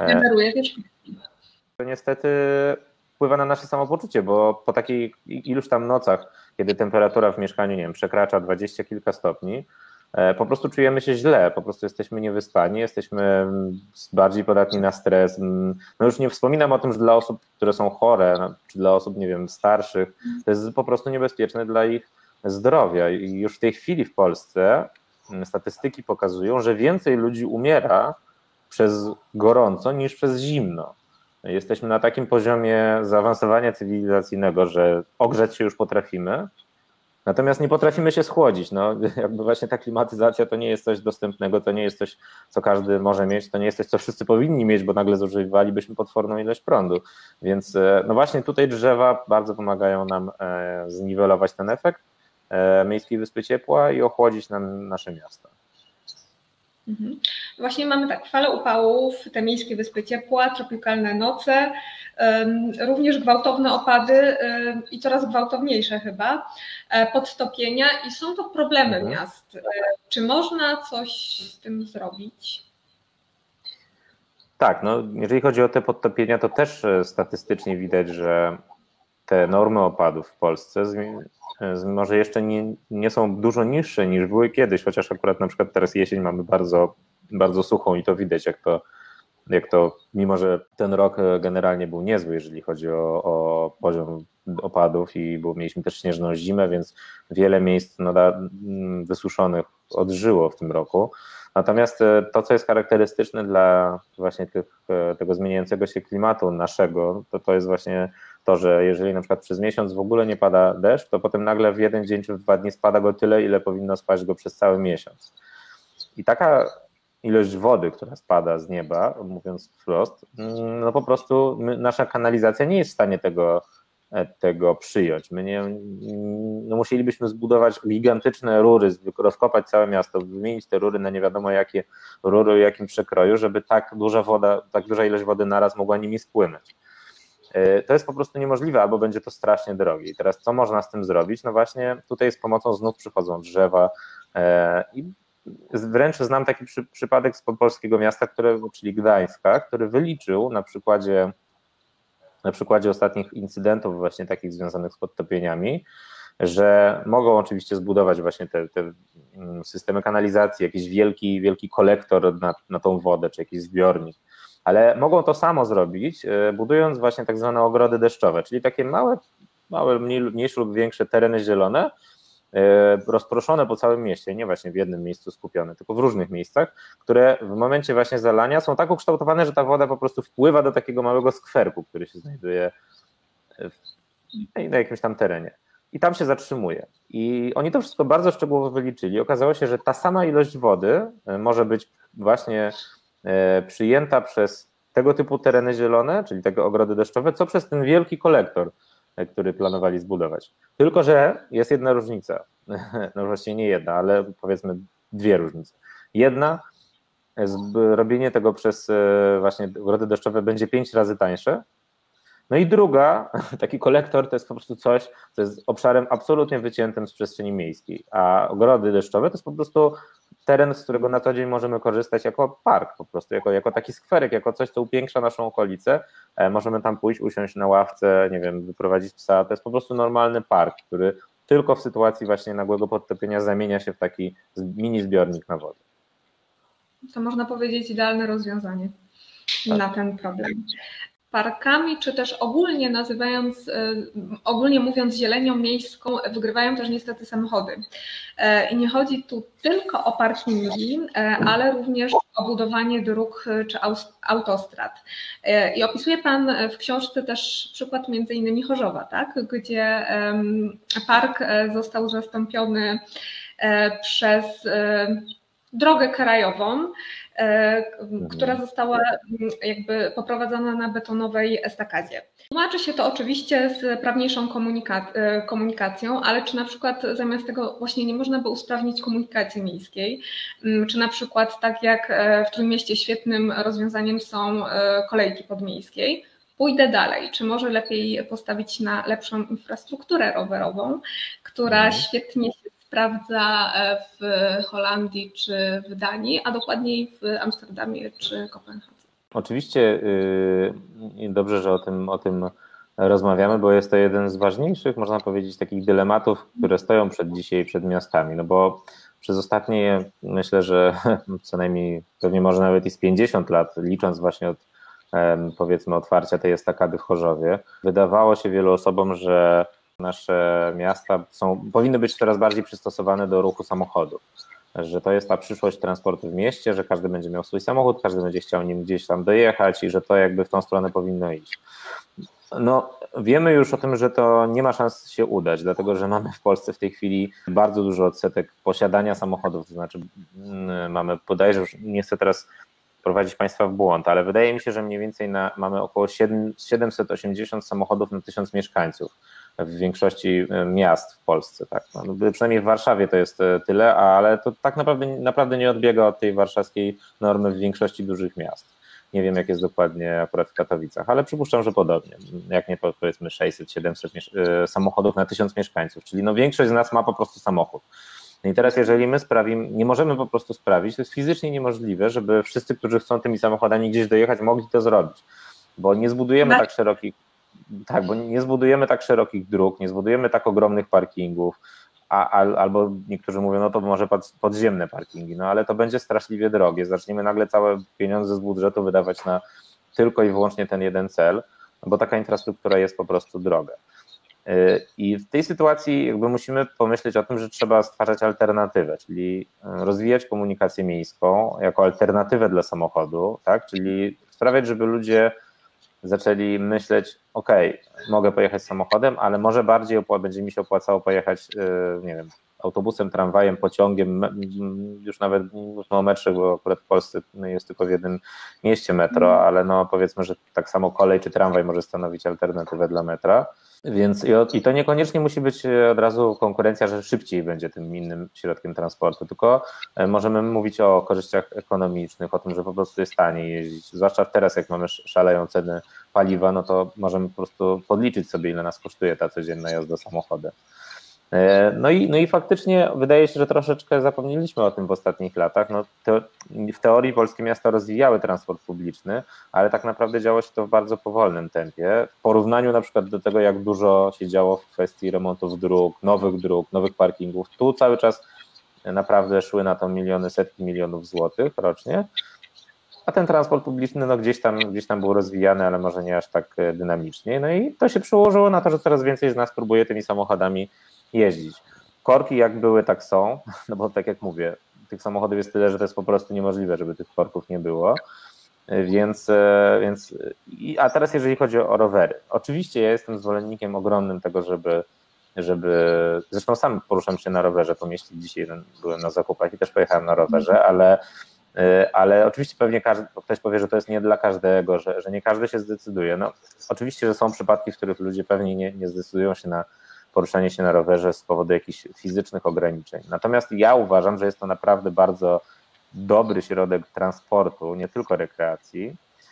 To niestety wpływa na nasze samopoczucie, bo po takiej iluś tam nocach, kiedy temperatura w mieszkaniu, nie wiem, przekracza dwadzieścia kilka stopni, po prostu czujemy się źle, po prostu jesteśmy niewyspani, jesteśmy bardziej podatni na stres. No już nie wspominam o tym, że dla osób, które są chore, czy dla osób, nie wiem, starszych, to jest po prostu niebezpieczne dla ich zdrowia. I już w tej chwili w Polsce statystyki pokazują, że więcej ludzi umiera przez gorąco niż przez zimno. Jesteśmy na takim poziomie zaawansowania cywilizacyjnego, że ogrzać się już potrafimy, natomiast nie potrafimy się schłodzić. No, jakby właśnie ta klimatyzacja to nie jest coś dostępnego, to nie jest coś, co każdy może mieć, to nie jest coś, co wszyscy powinni mieć, bo nagle zużywalibyśmy potworną ilość prądu. Więc no właśnie tutaj drzewa bardzo pomagają nam zniwelować ten efekt Miejskiej Wyspy Ciepła i ochłodzić nam nasze miasta. Mhm. Właśnie mamy tak, fale upałów, te Miejskie Wyspy Ciepła, tropikalne noce, również gwałtowne opady i coraz gwałtowniejsze chyba, podtopienia i są to problemy mhm. miast. Czy można coś z tym zrobić? Tak, no jeżeli chodzi o te podtopienia, to też statystycznie widać, że te normy opadów w Polsce może jeszcze nie, nie są dużo niższe niż były kiedyś, chociaż akurat na przykład teraz jesień mamy bardzo, bardzo suchą i to widać, jak to, jak to, mimo że ten rok generalnie był niezły, jeżeli chodzi o, o poziom opadów i bo mieliśmy też śnieżną zimę, więc wiele miejsc no, wysuszonych odżyło w tym roku. Natomiast to, co jest charakterystyczne dla właśnie tych, tego zmieniającego się klimatu naszego, to to jest właśnie to, że jeżeli na przykład przez miesiąc w ogóle nie pada deszcz, to potem nagle w jeden dzień czy w dwa dni spada go tyle, ile powinno spaść go przez cały miesiąc. I taka ilość wody, która spada z nieba, mówiąc wprost, no po prostu my, nasza kanalizacja nie jest w stanie tego, tego przyjąć. My nie, no musielibyśmy zbudować gigantyczne rury, rozkopać całe miasto, wymienić te rury na nie wiadomo jakie rury, w jakim przekroju, żeby tak duża woda, tak duża ilość wody naraz mogła nimi spłynąć. To jest po prostu niemożliwe, albo będzie to strasznie drogie. I teraz co można z tym zrobić? No właśnie tutaj z pomocą znów przychodzą drzewa i wręcz znam taki przy, przypadek z polskiego miasta, które, czyli Gdańska, który wyliczył na przykładzie, na przykładzie ostatnich incydentów właśnie takich związanych z podtopieniami, że mogą oczywiście zbudować właśnie te, te systemy kanalizacji, jakiś wielki, wielki kolektor na, na tą wodę, czy jakiś zbiornik, ale mogą to samo zrobić, budując właśnie tak zwane ogrody deszczowe, czyli takie małe, małe mniejsze lub większe tereny zielone, rozproszone po całym mieście, nie właśnie w jednym miejscu skupione, tylko w różnych miejscach, które w momencie właśnie zalania są tak ukształtowane, że ta woda po prostu wpływa do takiego małego skwerku, który się znajduje w, na jakimś tam terenie. I tam się zatrzymuje. I oni to wszystko bardzo szczegółowo wyliczyli. Okazało się, że ta sama ilość wody może być właśnie przyjęta przez tego typu tereny zielone, czyli tego ogrody deszczowe, co przez ten wielki kolektor, który planowali zbudować. Tylko że jest jedna różnica, no właściwie nie jedna, ale powiedzmy dwie różnice. Jedna, robienie tego przez właśnie ogrody deszczowe będzie pięć razy tańsze. No i druga, taki kolektor to jest po prostu coś, co jest obszarem absolutnie wyciętym z przestrzeni miejskiej, a ogrody deszczowe to jest po prostu teren, z którego na co dzień możemy korzystać jako park po prostu, jako, jako taki skwerek, jako coś, co upiększa naszą okolicę. Możemy tam pójść, usiąść na ławce, nie wiem, wyprowadzić psa. To jest po prostu normalny park, który tylko w sytuacji właśnie nagłego podtopienia zamienia się w taki mini zbiornik na wodę. To można powiedzieć idealne rozwiązanie tak. na ten problem. Parkami, czy też ogólnie nazywając, ogólnie mówiąc zielenią miejską, wygrywają też niestety samochody. I nie chodzi tu tylko o parkingi, ale również o budowanie dróg czy autostrad. I opisuje Pan w książce też przykład między innymi Chorzowa, tak? Gdzie park został zastąpiony przez drogę krajową, która została jakby poprowadzona na betonowej estakadzie. Tłumaczy się to oczywiście z prawniejszą komunikacją, ale czy na przykład zamiast tego właśnie nie można by usprawnić komunikacji miejskiej, czy na przykład tak jak w Trójmieście świetnym rozwiązaniem są kolejki podmiejskiej, pójdę dalej, czy może lepiej postawić na lepszą infrastrukturę rowerową, która mhm. świetnie się sprawdza w Holandii czy w Danii, a dokładniej w Amsterdamie czy Kopenhadze. Oczywiście yy, dobrze, że o tym, o tym rozmawiamy, bo jest to jeden z ważniejszych, można powiedzieć, takich dylematów, które stoją przed dzisiaj przed miastami, no bo przez ostatnie, myślę, że co najmniej pewnie może nawet i z pięćdziesiąt lat, licząc właśnie od powiedzmy otwarcia tej estakady w Chorzowie, wydawało się wielu osobom, że nasze miasta są, powinny być coraz bardziej przystosowane do ruchu samochodów. że to jest ta przyszłość transportu w mieście, że każdy będzie miał swój samochód, każdy będzie chciał nim gdzieś tam dojechać i że to jakby w tą stronę powinno iść. No, wiemy już o tym, że to nie ma szans się udać, dlatego że mamy w Polsce w tej chwili bardzo dużo odsetek posiadania samochodów, to znaczy mamy, bodajże już nie chcę teraz prowadzić Państwa w błąd, ale wydaje mi się, że mniej więcej na, mamy około siedemset osiemdziesiąt samochodów na tysiąc mieszkańców w większości miast w Polsce. Tak? No, przynajmniej w Warszawie to jest tyle, ale to tak naprawdę, naprawdę nie odbiega od tej warszawskiej normy w większości dużych miast. Nie wiem, jak jest dokładnie akurat w Katowicach, ale przypuszczam, że podobnie, jak nie powiedzmy sześćset siedemset samochodów na tysiąc mieszkańców, czyli no większość z nas ma po prostu samochód. No i teraz jeżeli my sprawimy, nie możemy po prostu sprawić, to jest fizycznie niemożliwe, żeby wszyscy, którzy chcą tymi samochodami gdzieś dojechać, mogli to zrobić, bo nie zbudujemy tak szerokich, tak, bo nie zbudujemy tak szerokich dróg, nie zbudujemy tak ogromnych parkingów, a, a, albo niektórzy mówią, no to może pod, podziemne parkingi, no ale to będzie straszliwie drogie, zaczniemy nagle całe pieniądze z budżetu wydawać na tylko i wyłącznie ten jeden cel, bo taka infrastruktura jest po prostu droga. I w tej sytuacji jakby musimy pomyśleć o tym, że trzeba stwarzać alternatywę, czyli rozwijać komunikację miejską jako alternatywę dla samochodu, tak? Czyli sprawiać, żeby ludzie zaczęli myśleć, ok, mogę pojechać samochodem, ale może bardziej opła- będzie mi się opłacało pojechać, nie wiem, autobusem, tramwajem, pociągiem, już nawet mówmy o metrze, bo akurat w Polsce jest tylko w jednym mieście metro, ale no powiedzmy, że tak samo kolej czy tramwaj może stanowić alternatywę dla metra. Więc i to niekoniecznie musi być od razu konkurencja, że szybciej będzie tym innym środkiem transportu, tylko możemy mówić o korzyściach ekonomicznych, o tym, że po prostu jest taniej jeździć, zwłaszcza teraz, jak mamy szaleją ceny paliwa, no to możemy po prostu podliczyć sobie, ile nas kosztuje ta codzienna jazda samochodem. No i, no i faktycznie wydaje się, że troszeczkę zapomnieliśmy o tym w ostatnich latach. No te, w teorii polskie miasta rozwijały transport publiczny, ale tak naprawdę działo się to w bardzo powolnym tempie. W porównaniu na przykład do tego, jak dużo się działo w kwestii remontów dróg, nowych dróg, nowych parkingów, tu cały czas naprawdę szły na to miliony, setki milionów złotych rocznie, a ten transport publiczny no gdzieś tam, gdzieś tam był rozwijany, ale może nie aż tak dynamicznie. No i to się przełożyło na to, że coraz więcej z nas próbuje tymi samochodami jeździć. Korki jak były, tak są, no bo tak jak mówię, tych samochodów jest tyle, że to jest po prostu niemożliwe, żeby tych korków nie było, więc, więc a teraz jeżeli chodzi o rowery, oczywiście ja jestem zwolennikiem ogromnym tego, żeby, żeby zresztą sam poruszam się na rowerze po mieście, dzisiaj byłem na zakupach i też pojechałem na rowerze, ale ale oczywiście pewnie każdy, ktoś powie, że to jest nie dla każdego, że, że nie każdy się zdecyduje. No, oczywiście, że są przypadki, w których ludzie pewnie nie, nie zdecydują się na poruszanie się na rowerze z powodu jakichś fizycznych ograniczeń. Natomiast ja uważam, że jest to naprawdę bardzo dobry środek transportu, nie tylko rekreacji,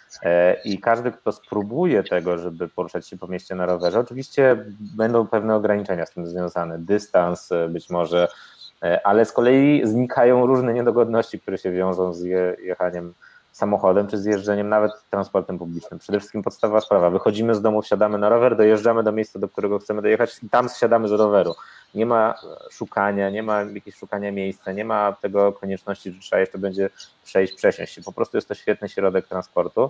i każdy, kto spróbuje tego, żeby poruszać się po mieście na rowerze, oczywiście będą pewne ograniczenia z tym związane, dystans być może, ale z kolei znikają różne niedogodności, które się wiążą z jechaniem samochodem czy z jeżdżeniem nawet transportem publicznym. Przede wszystkim podstawowa sprawa, wychodzimy z domu, wsiadamy na rower, dojeżdżamy do miejsca, do którego chcemy dojechać i tam zsiadamy z roweru. Nie ma szukania, nie ma jakiegoś szukania miejsca, nie ma tego konieczności, że trzeba jeszcze będzie przejść, przesiąść się. Po prostu jest to świetny środek transportu,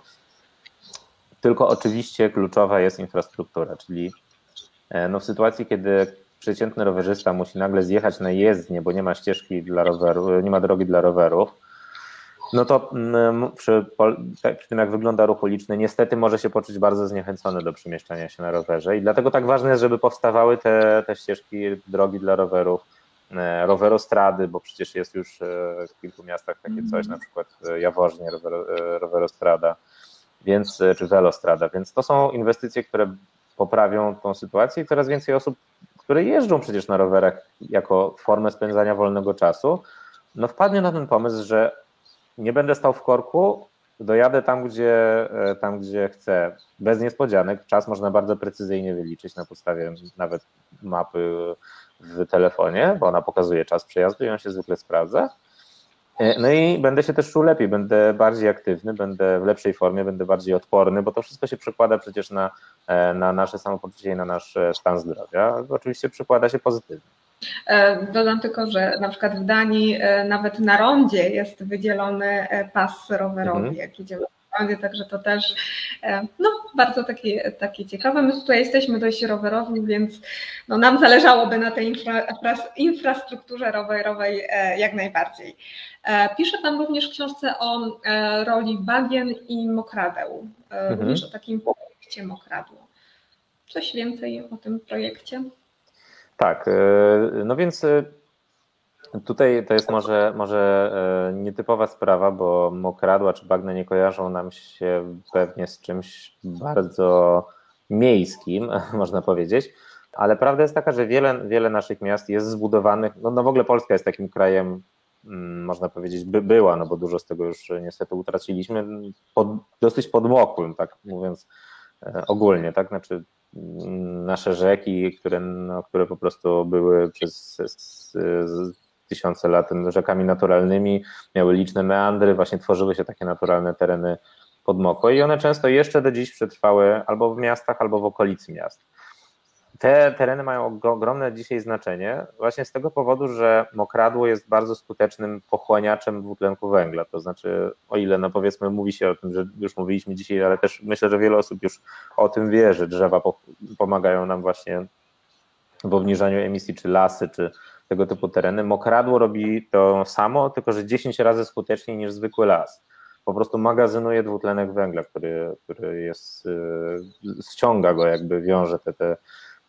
tylko oczywiście kluczowa jest infrastruktura, czyli no w sytuacji, kiedy przeciętny rowerzysta musi nagle zjechać na jezdnię, bo nie ma ścieżki dla roweru, nie ma drogi dla rowerów, no to przy, przy tym, jak wygląda ruch uliczny, niestety może się poczuć bardzo zniechęcony do przemieszczania się na rowerze i dlatego tak ważne jest, żeby powstawały te, te ścieżki, drogi dla rowerów, rowerostrady, bo przecież jest już w kilku miastach takie coś, na przykład Jaworznie, rower, rowerostrada, więc, czy velostrada, więc to są inwestycje, które poprawią tą sytuację i coraz więcej osób, które jeżdżą przecież na rowerach jako formę spędzania wolnego czasu, no wpadnie na ten pomysł, że nie będę stał w korku, dojadę tam, gdzie, tam, gdzie chcę, bez niespodzianek. Czas można bardzo precyzyjnie wyliczyć na podstawie nawet mapy w telefonie, bo ona pokazuje czas przejazdu i on się zwykle sprawdza. No i będę się też czuł lepiej, będę bardziej aktywny, będę w lepszej formie, będę bardziej odporny, bo to wszystko się przekłada przecież na, na nasze samopoczucie i na nasz stan zdrowia. Oczywiście przekłada się pozytywnie. Dodam tylko, że na przykład w Danii nawet na rondzie jest wydzielony pas rowerowy, mhm. jak idziemy samochodzie, także to też no, bardzo takie, takie ciekawe. My tutaj jesteśmy dość rowerowi, więc no, nam zależałoby na tej infra, infrastrukturze rowerowej jak najbardziej. Pisze Pan również w książce o roli bagien i mokradeł, mhm. również o takim projekcie Mokradło. Coś więcej o tym projekcie? Tak, no więc tutaj to jest może, może nietypowa sprawa, bo mokradła czy bagna nie kojarzą nam się pewnie z czymś bardzo miejskim, można powiedzieć, ale prawda jest taka, że wiele, wiele naszych miast jest zbudowanych, no, no w ogóle Polska jest takim krajem, można powiedzieć, by była, no bo dużo z tego już niestety utraciliśmy, pod, dosyć podmokłym, tak mówiąc ogólnie, tak, znaczy nasze rzeki, które, no, które po prostu były przez z, z, tysiące lat rzekami naturalnymi, miały liczne meandry, właśnie tworzyły się takie naturalne tereny podmokłe i one często jeszcze do dziś przetrwały albo w miastach, albo w okolicy miast. Te tereny mają ogromne dzisiaj znaczenie właśnie z tego powodu, że mokradło jest bardzo skutecznym pochłaniaczem dwutlenku węgla, to znaczy o ile no powiedzmy mówi się o tym, że już mówiliśmy dzisiaj, ale też myślę, że wiele osób już o tym wie, że drzewa pomagają nam właśnie w obniżaniu emisji, czy lasy, czy tego typu tereny. Mokradło robi to samo, tylko że dziesięć razy skuteczniej niż zwykły las. Po prostu magazynuje dwutlenek węgla, który, który jest, ściąga go, jakby wiąże te, te,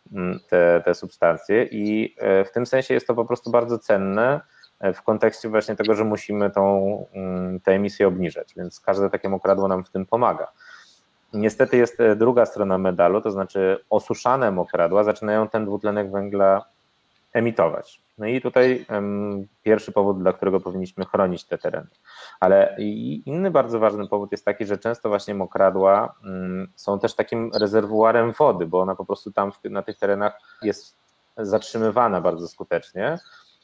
te, te substancje i w tym sensie jest to po prostu bardzo cenne w kontekście właśnie tego, że musimy tą, tę emisję obniżać, więc każde takie mokradło nam w tym pomaga. Niestety jest druga strona medalu, to znaczy osuszane mokradła zaczynają ten dwutlenek węgla emitować. No i tutaj um, pierwszy powód, dla którego powinniśmy chronić te tereny. Ale inny bardzo ważny powód jest taki, że często właśnie mokradła um, są też takim rezerwuarem wody, bo ona po prostu tam w, na tych terenach jest zatrzymywana bardzo skutecznie.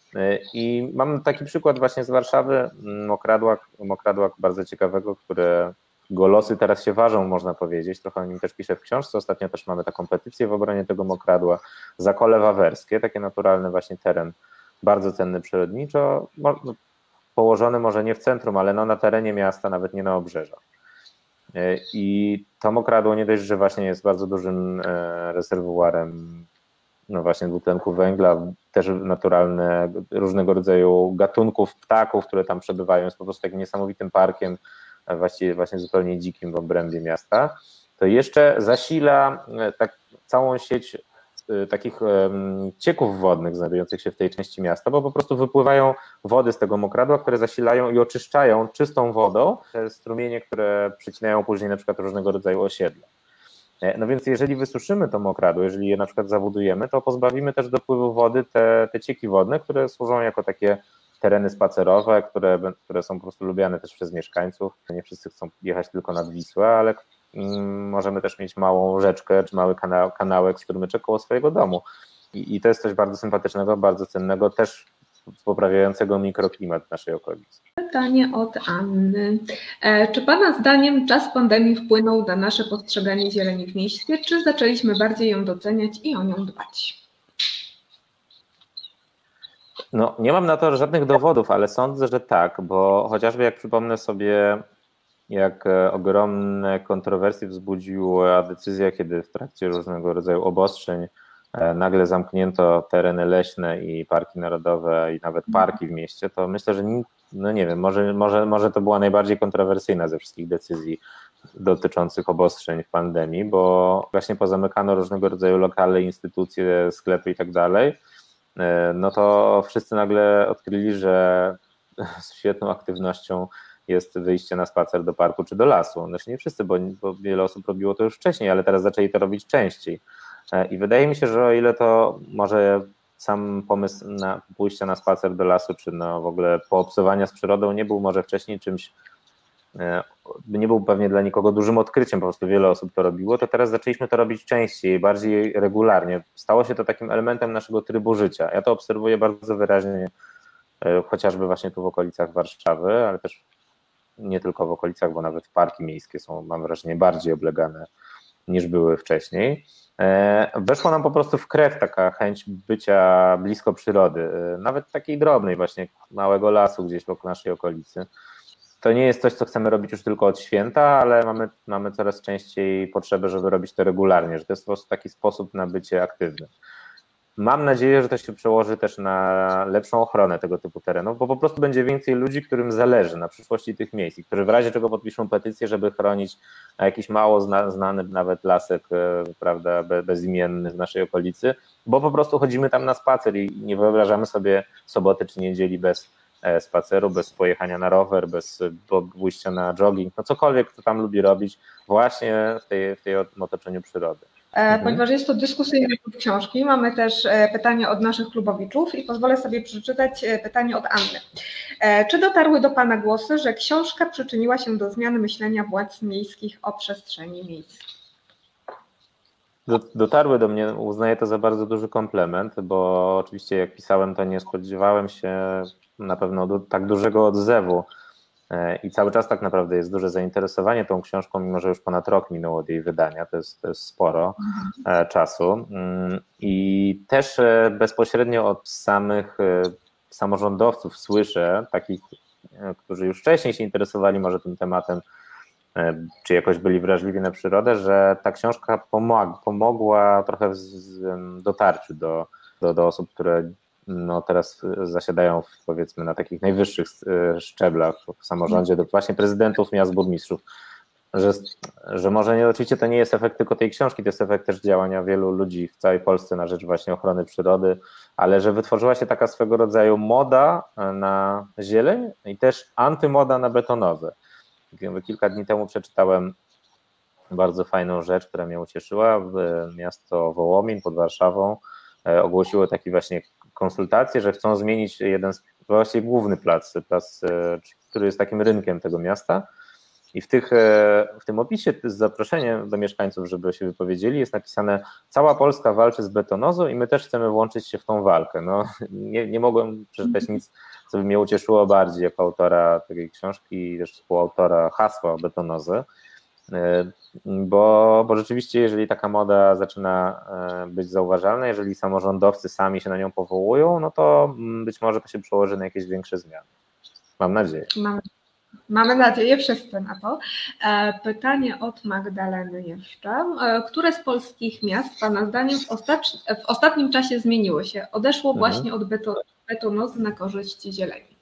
I mam taki przykład właśnie z Warszawy, mokradła, mokradła bardzo ciekawego, które go losy teraz się ważą, można powiedzieć, trochę o nim też piszę w książce, ostatnio też mamy taką petycję w obronie tego mokradła, Zakole Wawerskie, takie naturalny właśnie teren, bardzo cenny przyrodniczo, położony może nie w centrum, ale no na terenie miasta, nawet nie na obrzeżach. I to mokradło nie dość, że właśnie jest bardzo dużym rezerwuarem no właśnie dwutlenku węgla, też naturalne różnego rodzaju gatunków ptaków, które tam przebywają, jest po prostu takim niesamowitym parkiem, właściwie właśnie zupełnie dzikim w obrębie miasta, to jeszcze zasila tak całą sieć takich cieków wodnych znajdujących się w tej części miasta, bo po prostu wypływają wody z tego mokradła, które zasilają i oczyszczają czystą wodą te strumienie, które przecinają później na przykład różnego rodzaju osiedla. No więc jeżeli wysuszymy to mokradło, jeżeli je na przykład zawodujemy, to pozbawimy też dopływu wody te, te cieki wodne, które służą jako takie tereny spacerowe, które, które są po prostu lubiane też przez mieszkańców. Nie wszyscy chcą jechać tylko nad Wisłę, ale mm, możemy też mieć małą rzeczkę czy mały kanał, kanałek, strumyczek koło swojego domu. I, I to jest coś bardzo sympatycznego, bardzo cennego, też poprawiającego mikroklimat naszej okolicy. Pytanie od Anny. Czy Pana zdaniem czas pandemii wpłynął na nasze postrzeganie zieleni w mieście, czy zaczęliśmy bardziej ją doceniać i o nią dbać? No, nie mam na to żadnych dowodów, ale sądzę, że tak, bo chociażby jak przypomnę sobie, jak ogromne kontrowersje wzbudziła decyzja, kiedy w trakcie różnego rodzaju obostrzeń nagle zamknięto tereny leśne i parki narodowe i nawet parki w mieście, to myślę, że no nie wiem, może, może, może to była najbardziej kontrowersyjna ze wszystkich decyzji dotyczących obostrzeń w pandemii, bo właśnie pozamykano różnego rodzaju lokale, instytucje, sklepy i tak dalej. No to wszyscy nagle odkryli, że świetną aktywnością jest wyjście na spacer do parku czy do lasu. Znaczy nie wszyscy, bo, bo wiele osób robiło to już wcześniej, ale teraz zaczęli to robić częściej. I wydaje mi się, że o ile to może sam pomysł na pójścia na spacer do lasu, czy no w ogóle poobcowania z przyrodą nie był może wcześniej czymś, nie był pewnie dla nikogo dużym odkryciem, po prostu wiele osób to robiło, to teraz zaczęliśmy to robić częściej, bardziej regularnie. Stało się to takim elementem naszego trybu życia. Ja to obserwuję bardzo wyraźnie, chociażby właśnie tu w okolicach Warszawy, ale też nie tylko w okolicach, bo nawet parki miejskie są, mam wrażenie, bardziej oblegane niż były wcześniej. Weszła nam po prostu w krew taka chęć bycia blisko przyrody, nawet takiej drobnej właśnie, małego lasu gdzieś wokół naszej okolicy. to nie jest coś, co chcemy robić już tylko od święta, ale mamy, mamy coraz częściej potrzebę, żeby robić to regularnie, że to jest po prostu taki sposób na bycie aktywnym. Mam nadzieję, że to się przełoży też na lepszą ochronę tego typu terenów, bo po prostu będzie więcej ludzi, którym zależy na przyszłości tych miejsc i którzy w razie czego podpiszą petycję, żeby chronić jakiś mało zna, znany nawet lasek, prawda, bezimienny w naszej okolicy, bo po prostu chodzimy tam na spacer i nie wyobrażamy sobie soboty czy niedzieli bez spaceru, bez pojechania na rower, bez pójścia na jogging, no cokolwiek, kto tam lubi robić właśnie w tej, w tej otoczeniu przyrody. Ponieważ jest to dyskusyjny klub książki, mamy też pytanie od naszych klubowiczów i pozwolę sobie przeczytać pytanie od Anny. Czy dotarły do Pana głosy, że książka przyczyniła się do zmiany myślenia władz miejskich o przestrzeni miejskiej? Dotarły do mnie, uznaję to za bardzo duży komplement, bo oczywiście jak pisałem, to nie spodziewałem się na pewno do, tak dużego odzewu i cały czas tak naprawdę jest duże zainteresowanie tą książką, mimo że już ponad rok minął od jej wydania, to jest, to jest sporo mhm. czasu i też bezpośrednio od samych samorządowców słyszę, takich, którzy już wcześniej się interesowali może tym tematem, czy jakoś byli wrażliwi na przyrodę, że ta książka pomogła, pomogła trochę w dotarciu do, do, do osób, które no teraz zasiadają w, powiedzmy na takich najwyższych szczeblach w samorządzie, do właśnie prezydentów miast, burmistrzów, że, że może nie, oczywiście to nie jest efekt tylko tej książki, to jest efekt też działania wielu ludzi w całej Polsce na rzecz właśnie ochrony przyrody, ale że wytworzyła się taka swego rodzaju moda na zieleń i też antymoda na betonowe. Kilka dni temu przeczytałem bardzo fajną rzecz, która mnie ucieszyła. Miasto Wołomin pod Warszawą ogłosiło taki właśnie konsultacje, że chcą zmienić jeden, właściwie główny plac, plac, który jest takim rynkiem tego miasta i w, tych, w tym opisie z zaproszeniem do mieszkańców, żeby się wypowiedzieli, jest napisane: cała Polska walczy z betonozą i my też chcemy włączyć się w tą walkę. No, nie, nie mogłem przeczytać nic, co by mnie ucieszyło bardziej jako autora tej książki i też współautora hasła betonozy, bo, bo rzeczywiście jeżeli taka moda zaczyna być zauważalna, jeżeli samorządowcy sami się na nią powołują, no to być może to się przełoży na jakieś większe zmiany. Mam nadzieję. Mamy, mamy nadzieję wszyscy na to. Pytanie od Magdaleny jeszcze. Które z polskich miast Pana zdaniem w, ostat, w ostatnim czasie zmieniły się? Odeszło mhm. właśnie od beton, betonozy na korzyść zieleni.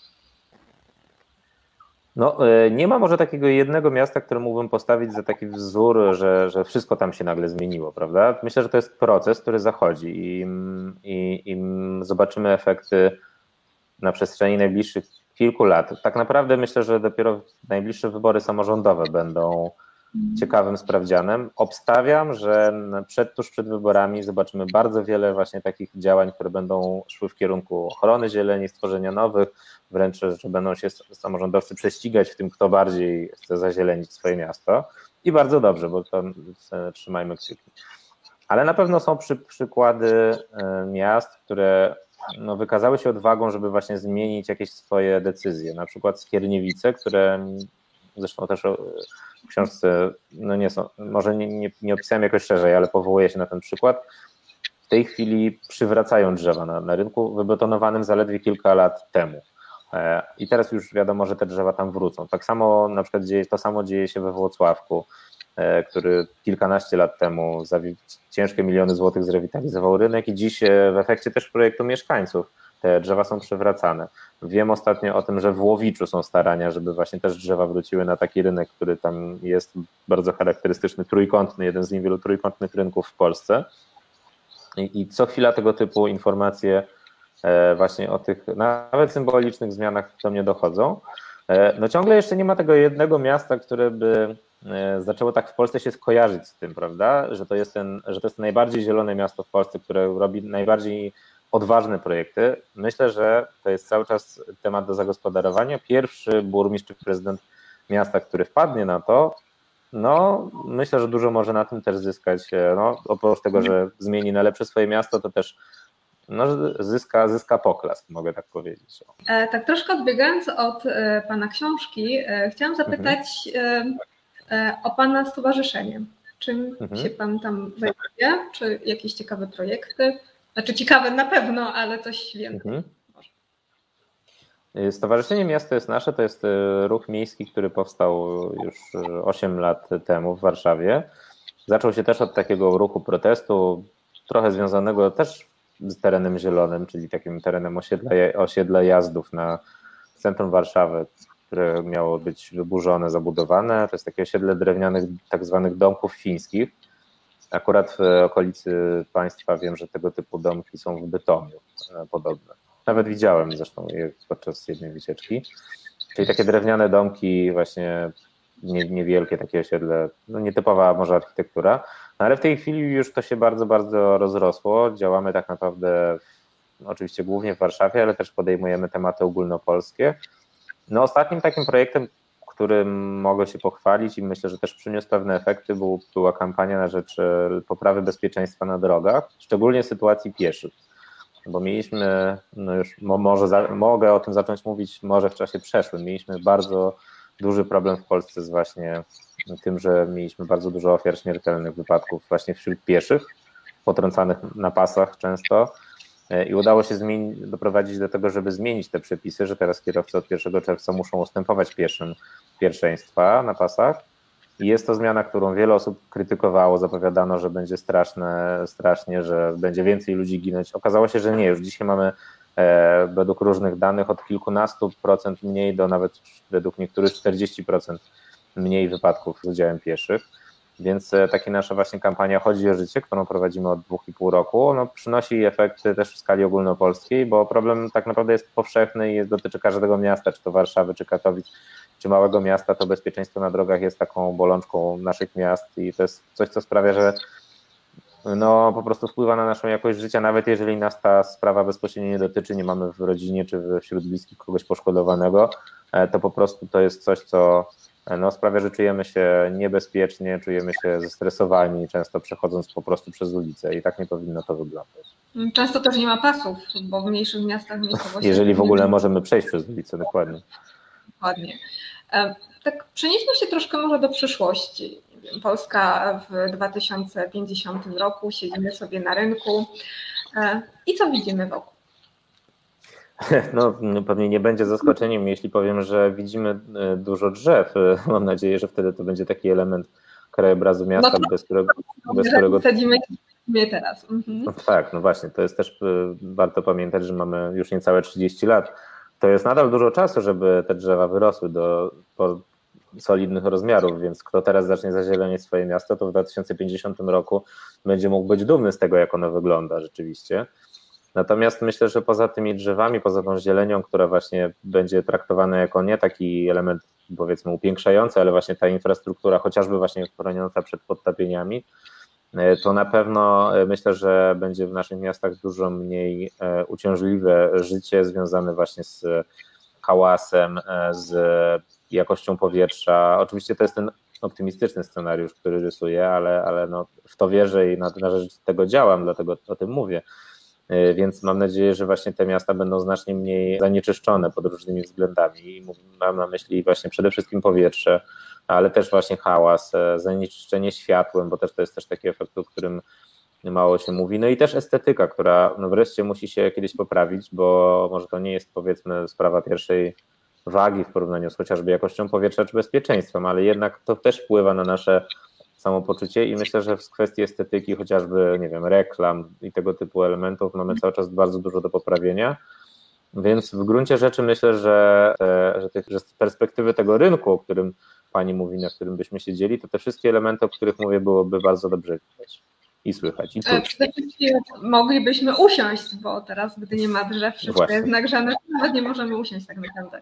No, nie ma może takiego jednego miasta, które mógłbym postawić za taki wzór, że, że wszystko tam się nagle zmieniło, prawda? Myślę, że to jest proces, który zachodzi i, i, i zobaczymy efekty na przestrzeni najbliższych kilku lat. Tak naprawdę myślę, że dopiero najbliższe wybory samorządowe będą ciekawym sprawdzianem. Obstawiam, że przed, tuż przed wyborami zobaczymy bardzo wiele właśnie takich działań, które będą szły w kierunku ochrony zieleni, stworzenia nowych, wręcz, że będą się samorządowcy prześcigać w tym, kto bardziej chce zazielenić swoje miasto. I bardzo dobrze, bo to trzymajmy kciuki. Ale na pewno są przy, przykłady miast, które no, wykazały się odwagą, żeby właśnie zmienić jakieś swoje decyzje. Na przykład Skierniewice, które zresztą też w książce, no nie są, może nie, nie, nie opisałem jakoś szerzej, ale powołuję się na ten przykład. W tej chwili przywracają drzewa na, na rynku wybetonowanym zaledwie kilka lat temu. I teraz już wiadomo, że te drzewa tam wrócą. Tak samo na przykład dzieje, to samo dzieje się we Włocławku, który kilkanaście lat temu za ciężkie miliony złotych zrewitalizował rynek i dziś w efekcie też projektu mieszkańców te drzewa są przywracane. Wiem ostatnio o tym, że w Łowiczu są starania, żeby właśnie też drzewa wróciły na taki rynek, który tam jest bardzo charakterystyczny, trójkątny, jeden z niewielu trójkątnych rynków w Polsce. I, i co chwila tego typu informacje właśnie o tych nawet symbolicznych zmianach do mnie dochodzą. No ciągle jeszcze nie ma tego jednego miasta, które by zaczęło tak w Polsce się skojarzyć z tym, prawda, że to jest ten, że to jest najbardziej zielone miasto w Polsce, które robi najbardziej odważne projekty. Myślę, że to jest cały czas temat do zagospodarowania. Pierwszy burmistrz czy prezydent miasta, który wpadnie na to, no myślę, że dużo może na tym też zyskać. No, oprócz tego, że zmieni na lepsze swoje miasto, to też no, zyska, zyska poklask, mogę tak powiedzieć. E, tak troszkę odbiegając od e, Pana książki, e, chciałam zapytać mhm. e, o Pana stowarzyszenie. Czym mhm. się Pan tam zajmuje? Czy jakieś ciekawe projekty? Znaczy ciekawe na pewno, ale coś więcej. Mhm. Stowarzyszenie Miasto jest Nasze to jest ruch miejski, który powstał już osiem lat temu w Warszawie. Zaczął się też od takiego ruchu protestu, trochę związanego też z terenem zielonym, czyli takim terenem osiedla, osiedla Jazdów na centrum Warszawy, które miało być wyburzone, zabudowane. To jest takie osiedle drewnianych tak zwanych domków fińskich. Akurat w okolicy państwa wiem, że tego typu domki są w Bytomiu podobne. Nawet widziałem zresztą je podczas jednej wycieczki. Czyli takie drewniane domki, właśnie niewielkie takie osiedle, no nietypowa może architektura, no ale w tej chwili już to się bardzo, bardzo rozrosło. Działamy tak naprawdę w, oczywiście głównie w Warszawie, ale też podejmujemy tematy ogólnopolskie. No ostatnim takim projektem, którym mogę się pochwalić i myślę, że też przyniósł pewne efekty, był, była kampania na rzecz poprawy bezpieczeństwa na drogach, szczególnie sytuacji pieszych. Bo mieliśmy, no już może za, mogę o tym zacząć mówić może w czasie przeszłym, mieliśmy bardzo duży problem w Polsce z właśnie tym, że mieliśmy bardzo dużo ofiar śmiertelnych wypadków właśnie wśród pieszych, potrącanych na pasach często i udało się zmienić, doprowadzić do tego, żeby zmienić te przepisy, że teraz kierowcy od pierwszego czerwca muszą ustępować pieszym pierwszeństwa na pasach. I jest to zmiana, którą wiele osób krytykowało, zapowiadano, że będzie straszne, strasznie, że będzie więcej ludzi ginąć. Okazało się, że nie. Już dzisiaj mamy e, według różnych danych od kilkunastu procent mniej do nawet według niektórych czterdzieści procent mniej wypadków z udziałem pieszych. Więc e, taka nasza właśnie kampania Chodzi o życie, którą prowadzimy od dwóch i pół roku, no, przynosi efekty też w skali ogólnopolskiej, bo problem tak naprawdę jest powszechny i jest, dotyczy każdego miasta, czy to Warszawy, czy Katowic, czy małego miasta. To bezpieczeństwo na drogach jest taką bolączką naszych miast i to jest coś, co sprawia, że no, po prostu wpływa na naszą jakość życia, nawet jeżeli nas ta sprawa bezpośrednio nie dotyczy, nie mamy w rodzinie czy wśród bliskich kogoś poszkodowanego, to po prostu to jest coś, co no, sprawia, że czujemy się niebezpiecznie, czujemy się zestresowani, często przechodząc po prostu przez ulicę i tak nie powinno to wyglądać. Często też nie ma pasów, bo w mniejszych miastach miejscowościach... Jeżeli w ogóle możemy przejść przez ulicę, dokładnie. Dokładnie. Tak przenieśmy się troszkę może do przyszłości. Polska w dwa tysiące pięćdziesiątym roku, siedzimy sobie na rynku i co widzimy wokół? No, pewnie nie będzie zaskoczeniem, jeśli powiem, że widzimy dużo drzew. Mam nadzieję, że wtedy to będzie taki element krajobrazu miasta, no to, bez którego... Bez którego... Sadzimy mnie teraz. Mhm. No tak, no właśnie, to jest też warto pamiętać, że mamy już niecałe trzydzieści lat. To jest nadal dużo czasu, żeby te drzewa wyrosły do solidnych rozmiarów, więc kto teraz zacznie zazieleniać swoje miasto, to w dwa tysiące pięćdziesiątym roku będzie mógł być dumny z tego, jak ono wygląda rzeczywiście. Natomiast myślę, że poza tymi drzewami, poza tą zielenią, która właśnie będzie traktowana jako nie taki element, powiedzmy, upiększający, ale właśnie ta infrastruktura, chociażby właśnie chroniąca przed podtopieniami, to na pewno myślę, że będzie w naszych miastach dużo mniej uciążliwe życie związane właśnie z hałasem, z jakością powietrza. Oczywiście to jest ten optymistyczny scenariusz, który rysuję, ale, ale no w to wierzę i na, na rzecz tego działam, dlatego o tym mówię. Więc mam nadzieję, że właśnie te miasta będą znacznie mniej zanieczyszczone pod różnymi względami. I mam na myśli właśnie przede wszystkim powietrze, ale też właśnie hałas, zanieczyszczenie światłem, bo też to jest też taki efekt, o którym mało się mówi. No i też estetyka, która no wreszcie musi się kiedyś poprawić, bo może to nie jest, powiedzmy, sprawa pierwszej wagi w porównaniu z chociażby jakością powietrza czy bezpieczeństwem, ale jednak to też wpływa na nasze samopoczucie i myślę, że w kwestii estetyki, chociażby, nie wiem, reklam i tego typu elementów mamy cały czas bardzo dużo do poprawienia, więc w gruncie rzeczy myślę, że, te, że, te, że z perspektywy tego rynku, o którym Pani mówi, na którym byśmy siedzieli, to te wszystkie elementy, o których mówię, byłoby bardzo dobrze widać i słychać. I czuć. Przede wszystkim moglibyśmy usiąść, bo teraz, gdy nie ma drzew, wszystko jest nagrzane, nawet nie możemy usiąść tak naprawdę.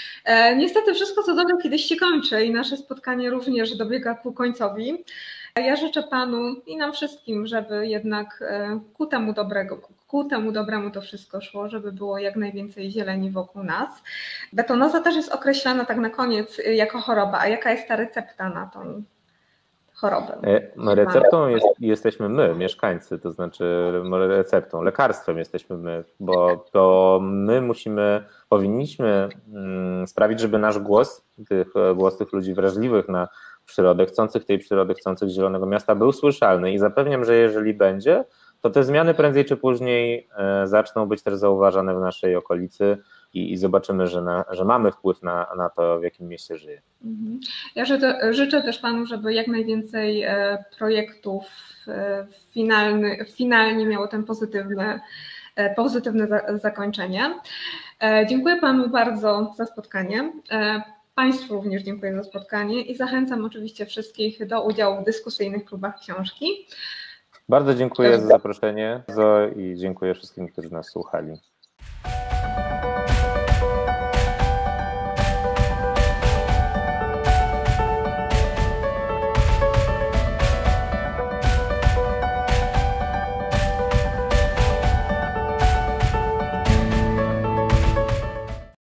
E, niestety wszystko, co dobre, kiedyś się kończy i nasze spotkanie również dobiega ku końcowi. Ja życzę Panu i nam wszystkim, żeby jednak ku temu dobrego, ku temu dobremu to wszystko szło, żeby było jak najwięcej zieleni wokół nas. Betonoza też jest określana tak na koniec jako choroba, a jaka jest ta recepta na tą chorobę? Receptą jest, jesteśmy my, mieszkańcy, to znaczy receptą, lekarstwem jesteśmy my, bo to my musimy, powinniśmy sprawić, żeby nasz głos, tych, głos tych ludzi wrażliwych na przyrodę, chcących tej przyrody, chcących zielonego miasta był słyszalny i zapewniam, że jeżeli będzie, to te zmiany prędzej czy później zaczną być też zauważane w naszej okolicy. i, i zobaczymy, że, na, że mamy wpływ na, na to, w jakim mieście żyje. Ja życzę, życzę też Panu, żeby jak najwięcej projektów finalny, finalnie miało ten pozytywny, pozytywne zakończenie. Dziękuję Panu bardzo za spotkanie. Państwu również dziękuję za spotkanie i zachęcam oczywiście wszystkich do udziału w dyskusyjnych klubach książki. Bardzo dziękuję za zaproszenie i dziękuję wszystkim, którzy nas słuchali.